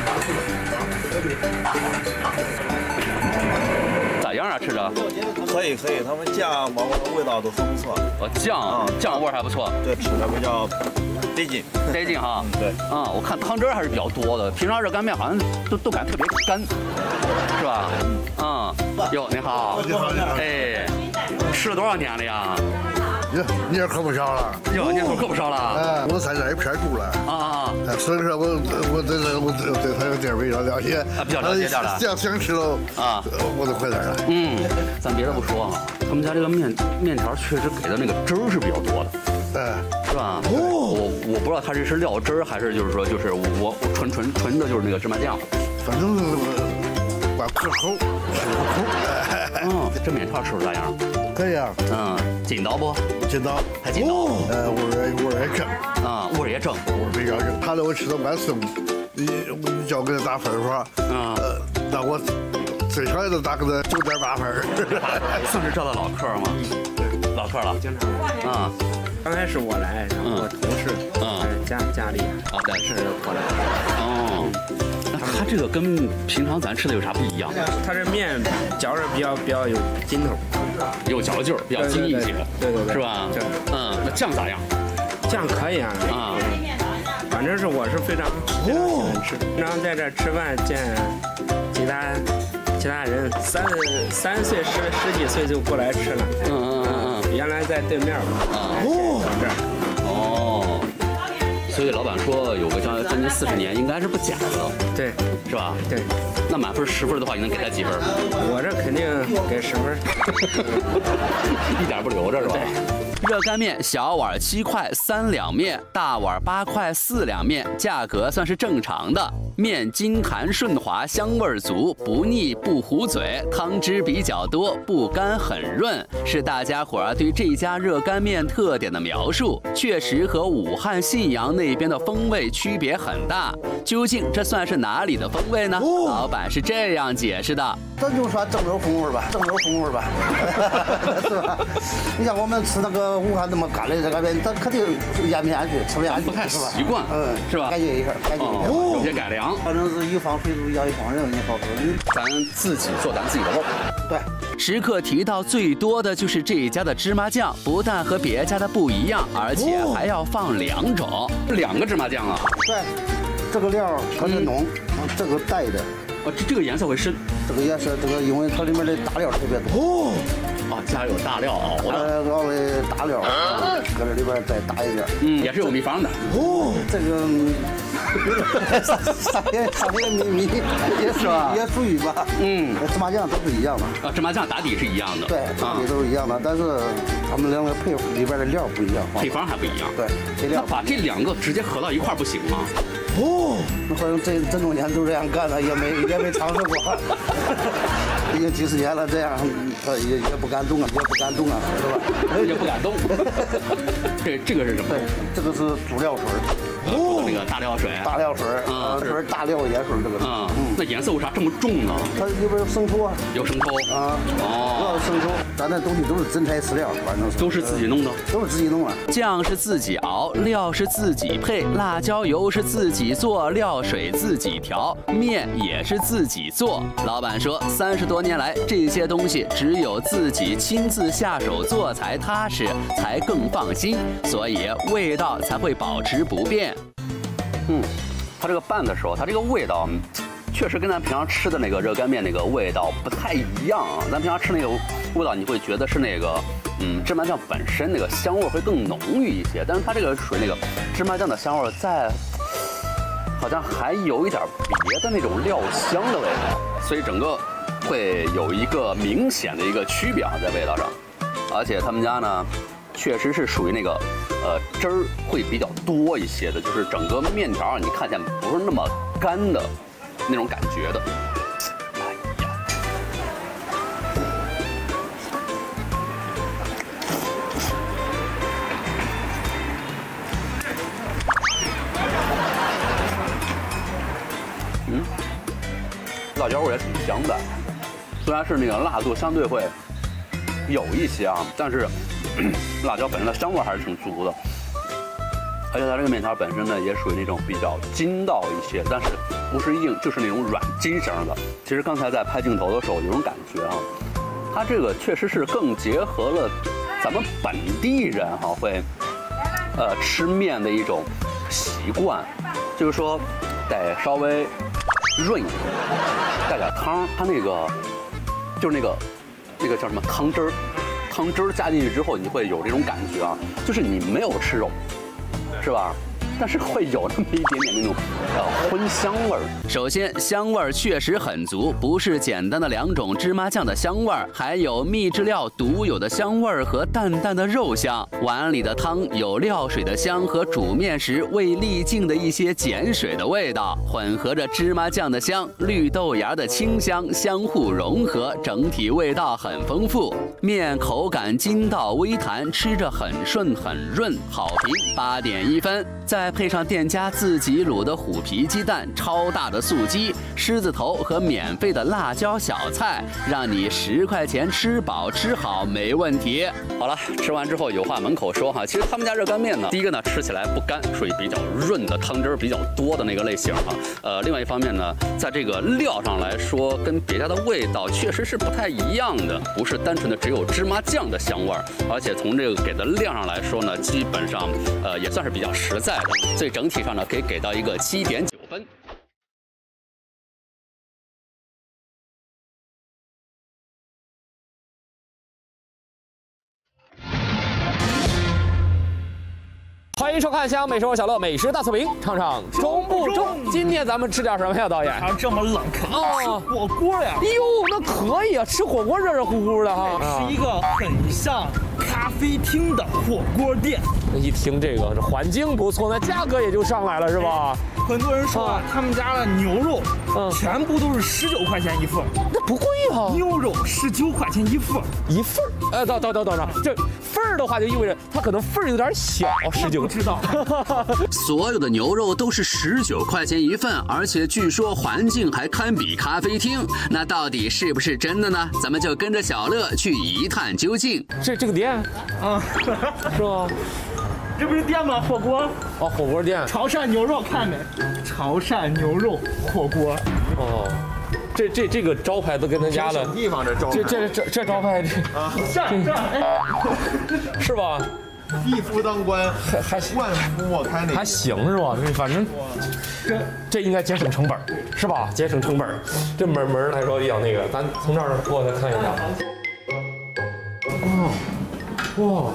咋样啊？吃着？ 可以，他们酱包括味道都很不错。 酱味还不错。 对，吃的比较得劲哈。 对。 我看汤汁还是比较多的，平常热干面好像都感觉特别干，是吧？哟，你好。 你好。 哎，吃了多少年了呀？ 你也可不少了。 哟，年头可不少了。 我在这一片住了。所以说我对他有点比较了解。 比较了解点了。 想吃了我就回来了。 咱别的不说啊，他们家这个面条确实给的那个汁儿是比较多的。是吧？我不知道他这是料汁儿还是就是我纯的就是那个芝麻酱。 反正管可口。 这面条吃出咋样？ 可以啊。 筋道不？ 筋道， 还筋道。 味儿也正。 味儿也正。 味儿比较正。他让我吃的蛮生，你叫给他打分的话，那我最少也得打个9.8分。 算是这的老客吗？老客了。 经常。刚开始我来，然后我同事家里但是过来。 那他这个跟平常咱吃的有啥不一样？ 他这面嚼着比较有筋头， 有嚼劲儿，比较筋一些， 对， 是吧？那酱咋样？ 酱可以啊。反正是我是非常喜欢吃。经常在这吃饭见其他人3岁10几岁就过来吃了。原来在对面嘛。 所以老板说有个将近40年，应该是不假的。 对， 是吧？ 对。 那满分10分的话，你能给他几分？ 我这肯定给10分， 一点不留着是吧？ 热干面小碗7块3两面，大碗8块4两面，价格算是正常的。面筋弹顺滑，香味足，不腻不糊嘴，汤汁比较多，不干很润，是大家伙儿对这家热干面特点的描述。确实和武汉信阳那边的风味区别很大。究竟这算是哪里的风味呢？老板是这样解释的： 这就算郑州风味吧，郑州风味吧，是吧？你像我们吃那个武汉那么干的热干面，它肯定咽不下去，吃不下去， 不太习惯，是吧？ 改进一下，改进一下， 有些改良。 反正是一方水土养一方人，你好说， 咱自己做咱自己的味儿。 对。 食客提到最多的就是这家的芝麻酱，不但和别家的不一样，而且还要放2种 ，2个芝麻酱啊。 对，这个料它是浓，这个带的。 这个颜色会深， 这个颜色，这个因为它里面的大料特别多。 家有大料熬的， 熬的大料，搁这里边再打一点， 也是有秘方的。 这个商业秘密也是吧，也属于吧。芝麻酱都是一样的。 芝麻酱打底是一样的。 对，打底都是一样的，但是他们两个配里边的料不一样， 配方还不一样。 对，配料。 把这2个直接合到一块不行吗？ 那反正这多年都这样干了，也没尝试过。已经几十年了，这样也不敢动啊，是吧？ 也不敢动。这个是什么？ 对，这个是主料水。 那个大料水。 大料水，这是大料盐水，这个。 那颜色为啥这么重呢？ 它里边有生抽啊。 有生抽啊。生抽，咱那东西都是真材实料，反正都是自己弄的， 都是自己弄的。 酱是自己熬，料是自己配，辣椒油是自己做，料水自己调，面也是自己做。老板说，30多年来，这些东西只有自己亲自下手做才踏实，才更放心，所以味道才会保持不变。 它这个拌的时候，它这个味道确实跟咱平常吃的那个热干面那个味道不太一样啊。咱平常吃那个味道，你会觉得是那个芝麻酱本身那个香味会更浓郁一些，但是它这个属于那个芝麻酱的香味在，好像还有一点别的那种料香的味道，所以整个会有一个明显的一个区别在味道上。而且他们家呢，确实是属于那个汁儿会比较多一些的，就是整个面条你看见不是那么干的那种感觉的。辣椒味也挺香的，虽然是那个辣度相对会有一些啊，但是辣椒本身的香味还是挺足的。而且它这个面条本身呢，也属于那种比较筋道一些，但是不是硬，就是那种软筋型的。其实刚才在拍镜头的时候有种感觉啊，它这个确实是更结合了咱们本地人会吃面的一种习惯，就是说得稍微润一点，带点汤，它那个就是那个叫什么汤汁儿，汤汁儿加进去之后，你会有这种感觉啊，就是你没有吃肉，是吧？但是会有那么一点点那种荤香味儿。 首先，香味儿确实很足，不是简单的2种芝麻酱的香味儿，还有秘制料独有的香味儿和淡淡的肉香。碗里的汤有料水的香和煮面时未沥净的一些碱水的味道，混合着芝麻酱的香、绿豆芽的清香，相互融合，整体味道很丰富。面口感筋道微弹，吃着很顺很润，好评8.1分。再配上店家自己卤的虎皮鸡蛋、超大的素鸡、狮子头和免费的辣椒小菜，让你10块钱吃饱吃好没问题。 好了，吃完之后有话门口说哈。其实他们家热干面呢，第一个呢吃起来不干，属于比较润的汤汁比较多的那个类型哈。另外一方面呢，在这个料上来说，跟别家的味道确实是不太一样的，不是单纯的只有芝麻酱的香味儿，而且从这个给的量上来说呢，基本上也算是比较实在的，所以整体上呢可以给到一个7.9分。 欢欢迎收看《香美生活小乐》美食大测评，唱唱中不中？今天咱们吃点什么呀，导演？ 这么冷，肯定吃火锅呀！ 哟，那可以啊，吃火锅热热乎乎的哈。 是一个很像咖啡厅的火锅店。 一听这个，这环境不错，那价格也就上来了，是吧？ 很多人说他们家的牛肉，全部都是19块钱一份， 那不贵啊。 牛肉19块钱一份， 一份。等，这份儿的话就意味着它可能份儿有点小，19。 不知道。 所有的牛肉都是19块钱一份，而且据说环境还堪比咖啡厅，那到底是不是真的呢？咱们就跟着小乐去一探究竟。 这个店啊，是吗？ 这不是店吗？火锅哦，火锅店。 潮汕牛肉看没？潮汕牛肉火锅。 哦，这个招牌都跟他家的地方这招牌， 这招牌啊， 是吧？ 地夫当官，还万夫莫开那， 还行是吧？反正这应该节省成本，是吧？节省成本。这门来说比较那个，咱从这儿过来看一下。哇。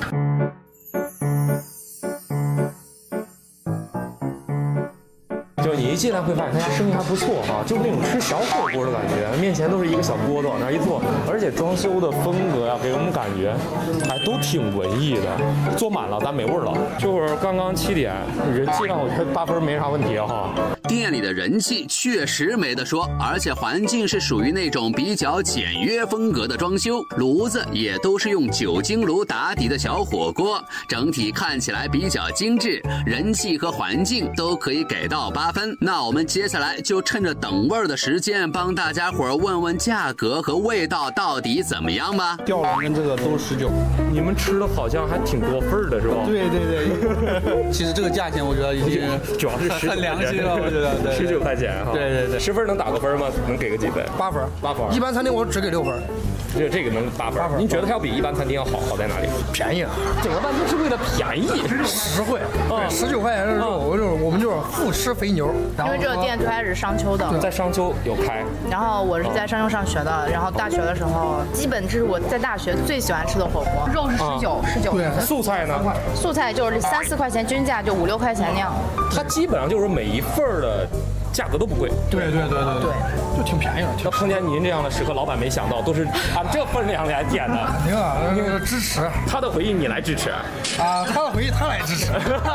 就你一进来会发现他家生意还不错啊，就是那种吃小火锅的感觉，面前都是一个小锅子往那一坐，而且装修的风格呀，给我们感觉还都挺文艺的。坐满了，咱没味儿了。就是刚刚7点，人气上我觉得8分没啥问题哈。 店里的人气确实没得说，而且环境是属于那种比较简约风格的装修，炉子也都是用酒精炉打底的小火锅，整体看起来比较精致，人气和环境都可以给到8分。那我们接下来就趁着等味儿的时间，帮大家伙儿问问价格和味道到底怎么样吧。 吊龙跟这个都是19， 你们吃的好像还挺多份的是吧？ 对。其实这个价钱我觉得已经主要是很良心了，我觉得。 19块钱哈。对，10分能打个分吗？能给个几分 ？8分。 8分。 一般餐厅我只给6分。 这个能8分。您觉得它要比一般餐厅要好在哪里？ 便宜啊！ 整个半天是为了便宜， 实惠。19块钱的肉，我们就是不吃肥牛。 因为这个店最开始是商丘的， 在商丘有开。 然后我是在商丘上学的，然后大学的时候，基本这是我在大学最喜欢吃的火锅。肉是19。 对，素菜呢？ 素菜就是3、4块钱均价，就5、6块钱那样。 它基本上就是每一份的价格都不贵。 对，就挺便宜的。 那碰见您这样的食客，老板没想到都是按这分量来点的。 您啊，那个支持他的回忆，你来支持啊？他的回忆他来支持。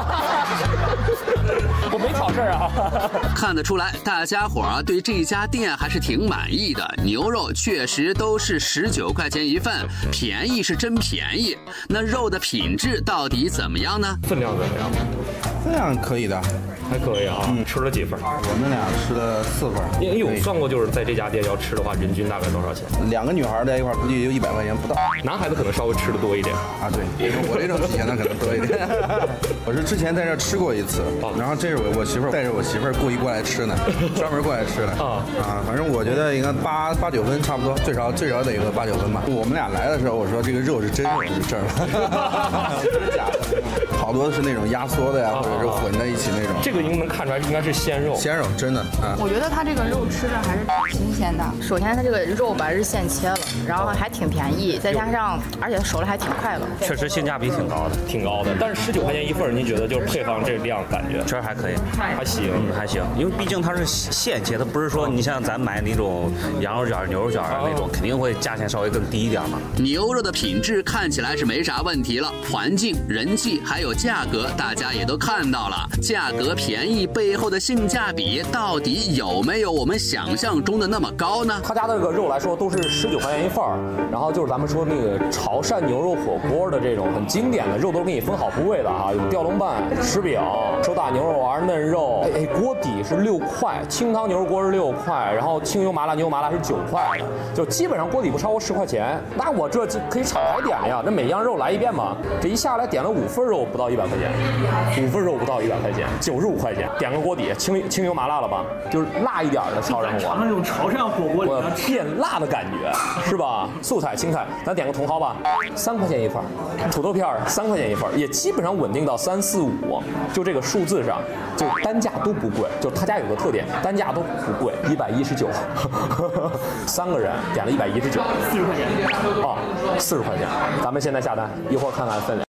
我没挑事儿啊。 看得出来，大家伙儿对这家店还是挺满意的。牛肉确实都是19块钱一份，便宜是真便宜。那肉的品质到底怎么样呢？ 分量怎么样？ 分量可以的， 还可以啊。吃了几份？ 我们俩吃了4份。 因为有算过，就是在这家店要吃的话，人均大概多少钱 ？2个女孩在一块儿，估计就100块钱不到。 男孩子可能稍微吃的多一点啊。对，我这种体验的可能多一点。我是之前在这吃过一次，然后这是我媳妇儿带着我媳妇儿故意过来吃的，专门过来吃的反正我觉得应该8、9分差不多，最少得有个8、9分吧。我们俩来的时候，我说这个肉是真肉是这儿吗？真是假的？好多是那种压缩的呀，或者是混在一起那种。 这个能看出来应该是鲜肉， 真的。 我觉得它这个肉吃着还是挺新鲜的。首先它这个肉吧是现切了，然后还挺便宜，再加上而且熟的还挺快的。 确实性价比挺高的。但是19块钱一份，您觉得就是配方这量感觉？ 确实还可以， 还行， 还行。因为毕竟它是现切，它不是说你像咱买那种羊肉卷、牛肉卷那种，肯定会价钱稍微更低一点嘛。 牛肉的品质看起来是没啥问题了，环境、人气还有价格，大家也都看到了。价格便宜背后的性价比到底有没有我们想象中的那么高呢？ 他家的这个肉来说都是19块钱一份儿，然后就是咱们说那个潮汕牛肉火锅的这种很经典的肉都给你分好部位的啊，有吊龙瓣、石饼、手打牛肉丸、嫩肉，锅底是6块，清汤牛肉锅是6块，然后清油麻辣牛麻辣是9块的，就基本上锅底不超过10块钱。那我这可以敞开点了呀，那每样肉来一遍嘛。这一下来点了5份肉不到100块钱，5份肉不到100块钱，95块钱，点个锅底，清油麻辣了吧，就是辣一点的潮汕火锅， 那种潮汕火锅里面偏辣的感觉，是吧？素菜、青菜，咱点个茼蒿吧，3块钱一份，土豆片3块钱一份，也基本上稳定到3、4、5，就这个数字上，就单价都不贵。就他家有个特点，单价都不贵，119，3个人点了119，40块钱啊，40块钱。咱们现在下单，一会儿看看分量。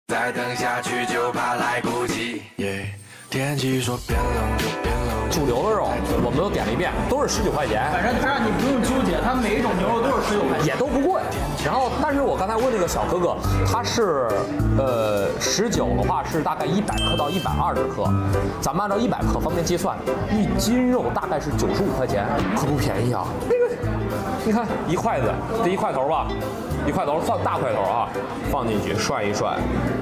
再等下去就怕来不及。天气说变冷就变冷。 主流的肉我们都点了一遍，都是19块钱。 反正它让你不用纠结，它每一种牛肉都是19块钱， 也都不贵。然后，但是我刚才问那个小哥哥，他是19的话是大概100克到120克，咱们按照100克方便计算，1斤肉大概是95块钱，可不便宜啊。你看一筷子，这一块头吧，一块头放大块头啊，放进去涮一涮。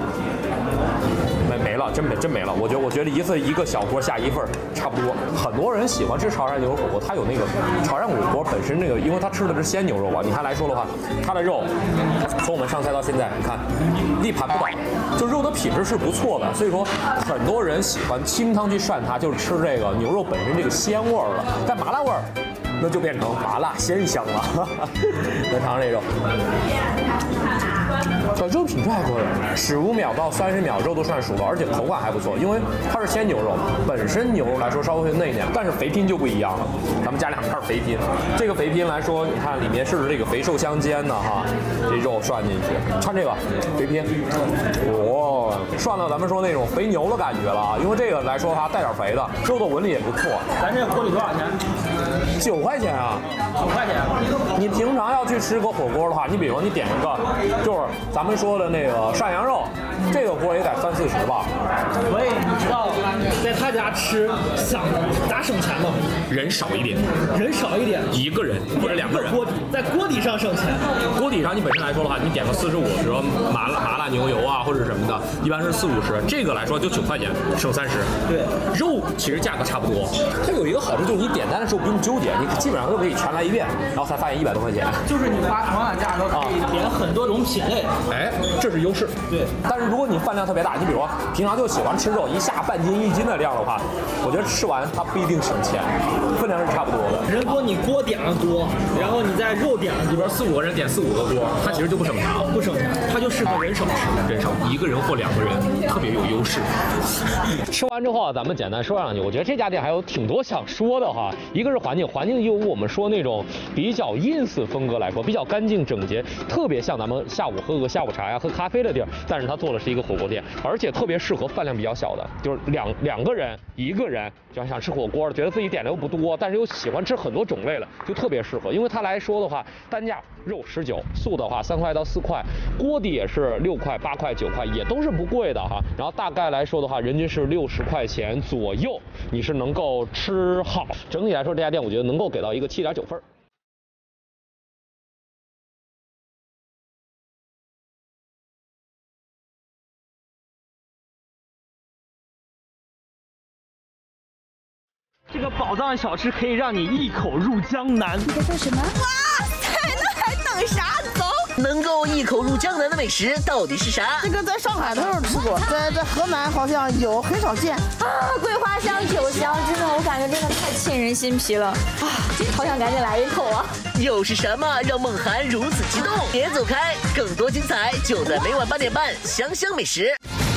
没了，真没了。我觉得一个小锅下一份差不多。很多人喜欢吃潮汕牛肉火锅，它有那个潮汕火锅本身那个，因为它吃的是鲜牛肉啊。你看来说的话，它的肉从我们上菜到现在，你看一盘不倒，就肉的品质是不错的。所以说很多人喜欢清汤去涮它，就是吃这个牛肉本身这个鲜味儿了。但麻辣味儿那就变成麻辣鲜香了。来尝尝这肉。肉品质还可以，15秒到30秒肉都算熟了，而且口感还不错，因为它是鲜牛肉，本身牛肉来说稍微会嫩一点，但是肥拼就不一样了。咱们加2片肥拼，这个肥拼来说，你看里面是这个肥瘦相间的哈，这肉涮进去，看这个肥拼，哇，涮到咱们说那种肥牛的感觉了啊，因为这个来说它带点肥的，肉的纹理也不错。 咱这锅里多少钱 ？9块钱啊 ！9块钱。 你平常要去吃个火锅的话，你比如说你点一个，就是咱们说的那个涮羊肉，这个锅也得30-40吧。 所以你知道在他家吃想咋省钱吗？ 人少一点，一个人或者2个人。 锅底在锅底上省钱。 锅底上你本身来说的话，你点个40-50麻辣牛油啊或者什么的，一般是40-50。这个来说就9块钱，省30。 对， 肉其实价格差不多。它有一个好处就是你点单的时候不用纠结，你基本上都可以全来一遍，然后才发现100多块钱。 就是你花同样的价格可以点很多种品类。 哎，这是优势。 对， 但是如果你饭量特别大，你比如说平常就喜欢吃肉，一下半斤1斤的量的话，我觉得吃完它不一定省钱，分量是差不多的。 人多你锅点的多，然后你在肉点里边 4-5个人点4-5个锅，它其实就不省钱， 它就适合人少吃， 人少1个人或2个人特别有优势。吃完之后啊，咱们简单说两句，我觉得这家店还有挺多想说的哈。一个是环境就我们说那种比较 ins 风格来说，比较干净整洁，特别像咱们下午喝个下午茶呀、喝咖啡的地儿。但是它做的是一个火锅店，而且特别适合饭量比较小的，就是两个人、1个人，就想吃火锅，觉得自己点的又不多，但是又喜欢吃很多种类了，就特别适合。因为它来说的话，单价肉19，素的话3块到4块，锅底也是6块、8块、9块，也都是不贵的哈。然后大概来说的话，人均是60块钱左右，你是能够吃好。整体来说，这家店我觉得能够给到一个7.9分。 这个宝藏小吃可以让你一口入江南。 你在说什么？哇塞，那还等啥？走！ 能够一口入江南的美食到底是啥？ 这个在上海都有吃过，在河南好像有，很少见。 啊，桂花香、酒香，真的我感觉真的太沁人心脾了啊！好想赶紧来一口啊！ 又是什么让梦涵如此激动？别走开，更多精彩就在每晚8点半，香香美食。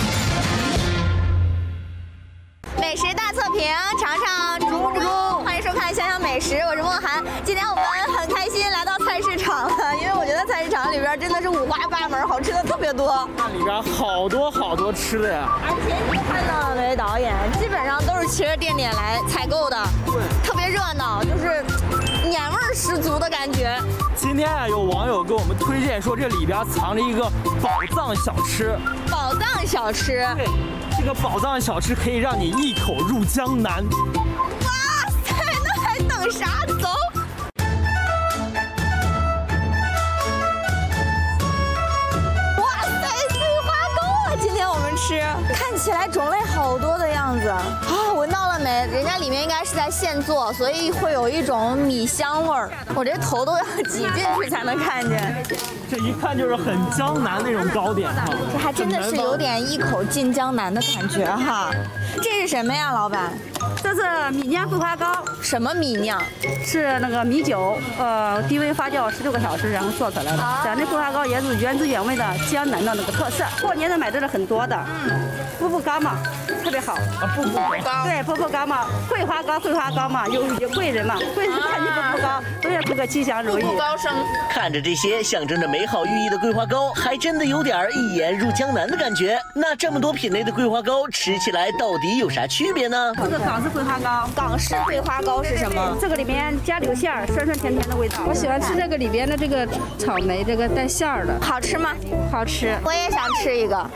美食大测评，尝尝中不中？欢迎收看《香香美食》，我是梦涵。今天我们很开心来到菜市场了，因为我觉得菜市场里边真的是五花八门，好吃的特别多。 那里边好多吃的呀！ 而且你看到了没，导演，基本上都是骑着电点来采购的，对，特别热闹，就是年味儿十足的感觉。 今天啊，有网友给我们推荐说，这里边藏着一个宝藏小吃。 宝藏小吃。 对。这个宝藏小吃可以让你一口入江南。 哇塞，那还等啥？走！哇塞，桂花糕啊！今天我们吃，看起来种类好多的样子啊！闻到了没？人家里面应该是在现做，所以会有一种米香味儿。我这头都要挤进去才能看见。 这一看就是很江南那种糕点哈， 这还真的是有点一口进江南的感觉哈。这是什么呀，老板？ 这是米酿桂花糕。 什么米酿？ 是那个米酒，低温发酵16个小时，然后做出来的。咱这桂花糕也是原汁原味的江南的那个特色，过年的买的是很多的。 步步高嘛，特别好。 步步高。 对，步步高嘛，桂花高嘛，有贵人嘛，贵人看见步步高，都要图个吉祥如意。 步步高升。看着这些象征着美好寓意的桂花糕，还真的有点一眼入江南的感觉。那这么多品类的桂花糕，吃起来到底有啥区别呢？ 这个港式桂花糕， 港式桂花糕是什么？ 这个里面加柳馅儿，酸酸甜甜的味道。我喜欢吃这个里边的这个草莓，这个带馅儿的。 好吃吗？ 好吃。 我也想吃一个。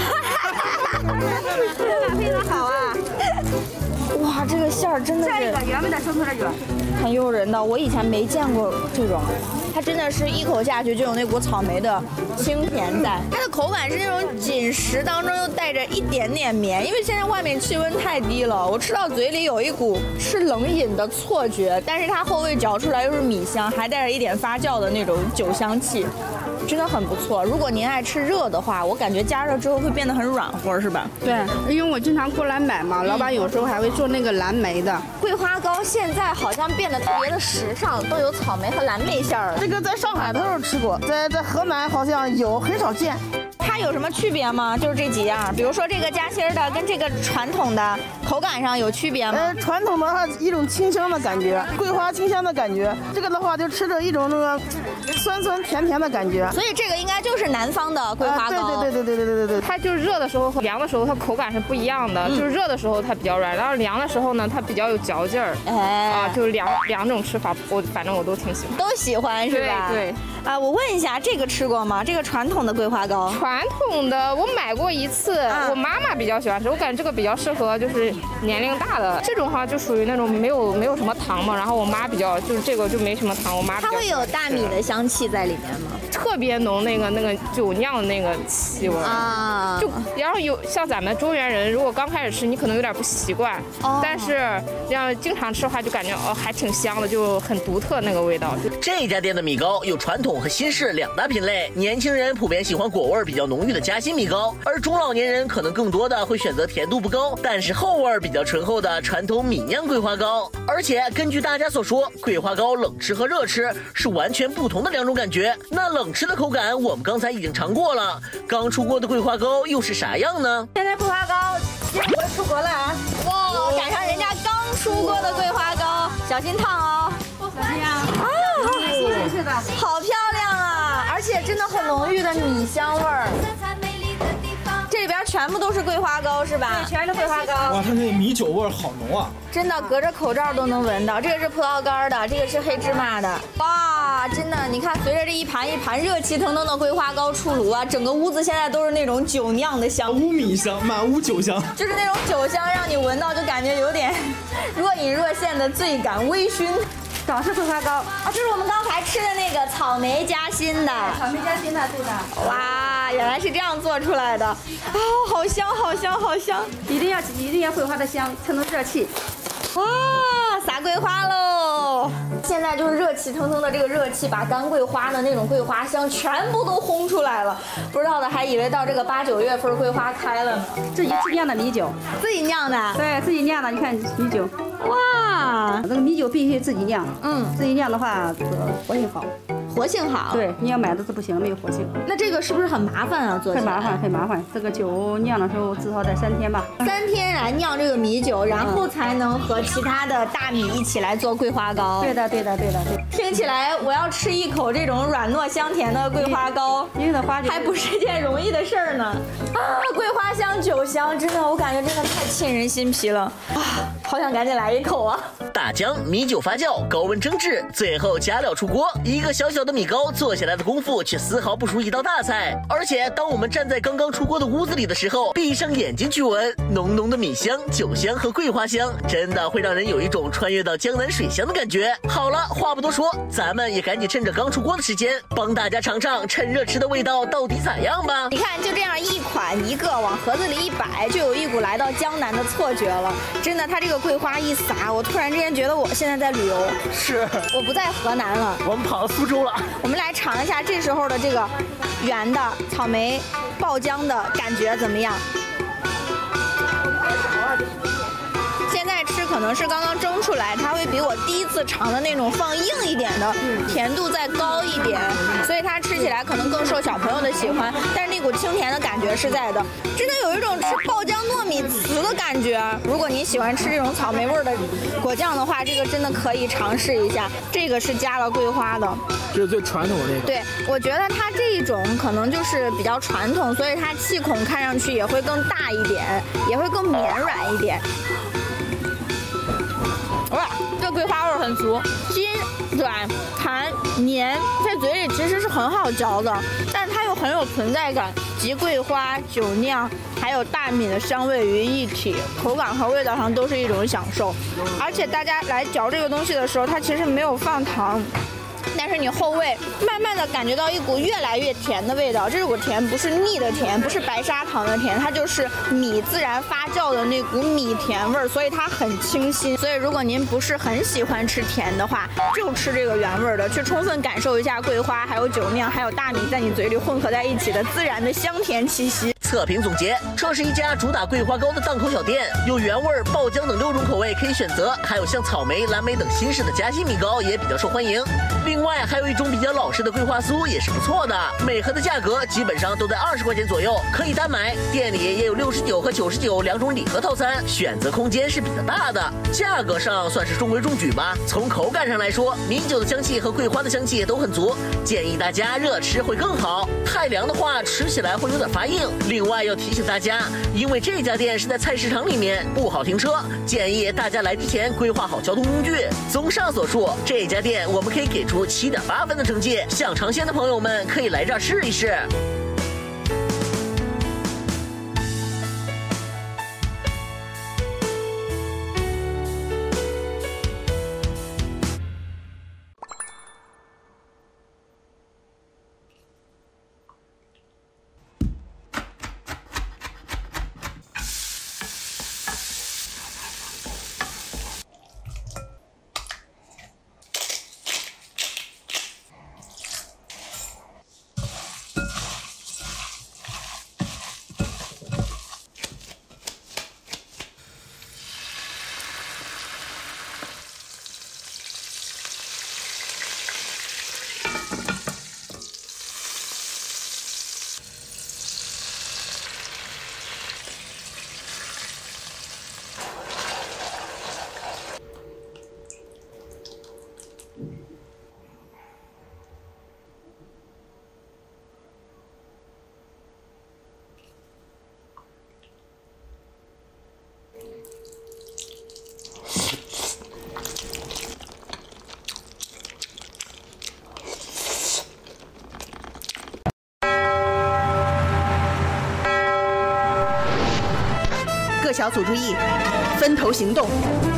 非常好啊！ 哇，这个馅儿真的是原味的生出来软， 很诱人的。我以前没见过这种，它真的是一口下去就有那股草莓的清甜在。它的口感是那种紧实当中又带着一点点绵，因为现在外面气温太低了，我吃到嘴里有一股是冷饮的错觉，但是它后味嚼出来又是米香，还带着一点发酵的那种酒香气。真的很不错。如果您爱吃热的话，我感觉加热之后会变得很软和，是吧？ 对，因为我经常过来买嘛，老板有时候还会做那个蓝莓的桂花糕，现在好像变得特别的时尚，都有草莓和蓝莓馅儿了。 这个在上海都有吃过，在河南好像有，很少见。 它有什么区别吗？就是这几样，比如说这个夹心的跟这个传统的口感上有区别吗？ 传统的话一种清香的感觉，桂花清香的感觉，这个的话就吃着一种那个酸酸甜甜的感觉。 所以这个应该就是南方的桂花糕。 对。 它就是热的时候和凉的时候它口感是不一样的，就是热的时候它比较软，然后凉的时候呢它比较有嚼劲儿。就是两种吃法，反正我都挺喜欢。 都喜欢是吧？ 对。 我问一下，这个吃过吗？这个传统的桂花糕。 传统的我买过一次，我妈妈比较喜欢吃，我感觉这个比较适合就是年龄大的。这种话就属于那种没有什么糖嘛，然后我妈比较就是这个就没什么糖，我妈比较它会有大米的香气在里面吗？ 特别浓那个酒酿的那个气味啊。就然后有像咱们中原人，如果刚开始吃，你可能有点不习惯，但是这样经常吃的话，就感觉还挺香的，就很独特那个味道。 这家店的米糕有传统和新式两大品类，年轻人普遍喜欢果味比较浓郁的夹心米糕，而中老年人可能更多的会选择甜度不高，但是后味比较醇厚的传统米酿桂花糕。而且根据大家所说，桂花糕冷吃和热吃是完全不同的两种感觉。那冷吃的口感我们刚才已经尝过了，刚出锅的桂花糕又是啥样呢？ 现在桂花糕出锅了啊！哇，赶上人家刚出锅的桂花糕，小心烫哦。 小心啊！ 好漂亮啊！而且真的很浓郁的米香味儿。这里边全部都是桂花糕是吧？ 对，全是桂花糕。 哇，它那个米酒味好浓啊！ 真的隔着口罩都能闻到。这个是葡萄干的，这个是黑芝麻的。哇，真的，你看，随着这一盘一盘热气腾腾的桂花糕出炉啊，整个屋子现在都是那种酒酿的香， 屋米香，满屋酒香， 就是那种酒香，让你闻到就感觉有点若隐若现的醉感，微醺。 港式桂花糕啊，就是我们刚才吃的那个草莓夹心的。 草莓夹心的，对的。 哇，原来是这样做出来的啊，好香，好香，好香！ 一定要桂花的香，才能热气。 哇，撒桂花喽！现在就是热气腾腾的这个热气，把干桂花的那种桂花香全部都烘出来了。不知道的还以为到这个8、9月份桂花开了呢。 自己酿的米酒， 自己酿的， 对自己酿的。你看米酒， 哇， 这个米酒必须自己酿。自己酿的话，活性好。 活性好， 对，你要买的是不行，没有活性。 那这个是不是很麻烦啊？做起来很麻烦。这个酒酿的时候至少得3天吧。 3天来酿这个米酒，然后才能和其他的大米一起来做桂花糕。 对的。 听起来我要吃一口这种软糯香甜的桂花糕，还不是件容易的事儿呢。啊，桂花香、酒香，真的，我感觉真的太沁人心脾了啊！好想赶紧来一口啊！ 大姜、米酒发酵，高温蒸制，最后加料出锅，一个小小的米糕做下来的功夫却丝毫不输一道大菜。而且当我们站在刚刚出锅的屋子里的时候，闭上眼睛去闻，浓浓的米香、酒香和桂花香，真的会让人有一种穿越到江南水乡的感觉。好了，话不多说，咱们也赶紧趁着刚出锅的时间，帮大家尝尝趁热吃的味道到底咋样吧。 你看，就这样一款一个往盒子里一摆，就有一股来到江南的错觉了。真的，它这个桂花一撒，我突然之间觉得我现在在旅游， 是我不在河南了， 我们跑到苏州了。 我们来尝一下这时候的这个圆的草莓爆浆的感觉怎么样？现在吃可能是刚刚蒸出来，它会比我第一次尝的那种放硬一点的甜度再高一点，所以它吃起来可能更受小朋友的喜欢，但是那股清甜的感觉是在的，真的有一种吃爆浆我感觉，如果你喜欢吃这种草莓味的果酱的话，这个真的可以尝试一下。这个是加了桂花的， 这是最传统的那个。 对，我觉得它这一种可能就是比较传统，所以它气孔看上去也会更大一点，也会更绵软一点。哇，这桂花味很足，筋、软、弹、黏，在嘴里其实是很好嚼的，但是它又很有存在感，集桂花、酒酿还有大米的香味于一体，口感和味道上都是一种享受。而且大家来嚼这个东西的时候，它其实没有放糖。但是你后味慢慢的感觉到一股越来越甜的味道，这股甜不是腻的甜，不是白砂糖的甜，它就是米自然发酵的那股米甜味儿，所以它很清新。所以如果您不是很喜欢吃甜的话，就吃这个原味的，去充分感受一下桂花还有酒酿还有大米在你嘴里混合在一起的自然的香甜气息。 测评总结，这是一家主打桂花糕的档口小店，有原味、爆浆等6种口味可以选择，还有像草莓、蓝莓等新式的夹心米糕也比较受欢迎。另外还有一种比较老式的桂花酥也是不错的，每盒的价格基本上都在20块钱左右，可以单买。店里也有69和992种礼盒套餐，选择空间是比较大的。价格上算是中规中矩吧。从口感上来说，米酒的香气和桂花的香气也都很足，建议大家热吃会更好，太凉的话吃起来会有点发硬。另外要提醒大家，因为这家店是在菜市场里面，不好停车，建议大家来之前规划好交通工具。综上所述，这家店我们可以给出7.8分的成绩，想尝鲜的朋友们可以来这儿试一试。 各小组注意，分头行动，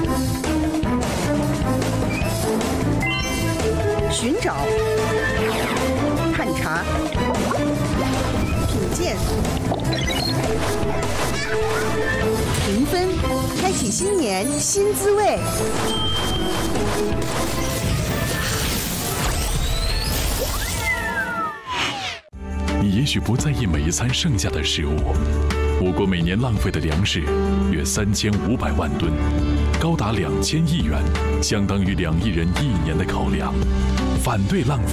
寻找、探查、品鉴、评分，开启新年新滋味。 你也许不在意每一餐剩下的食物。我国每年浪费的粮食约3500万吨，高达2000亿元，相当于2亿人1年的口粮。反对浪费。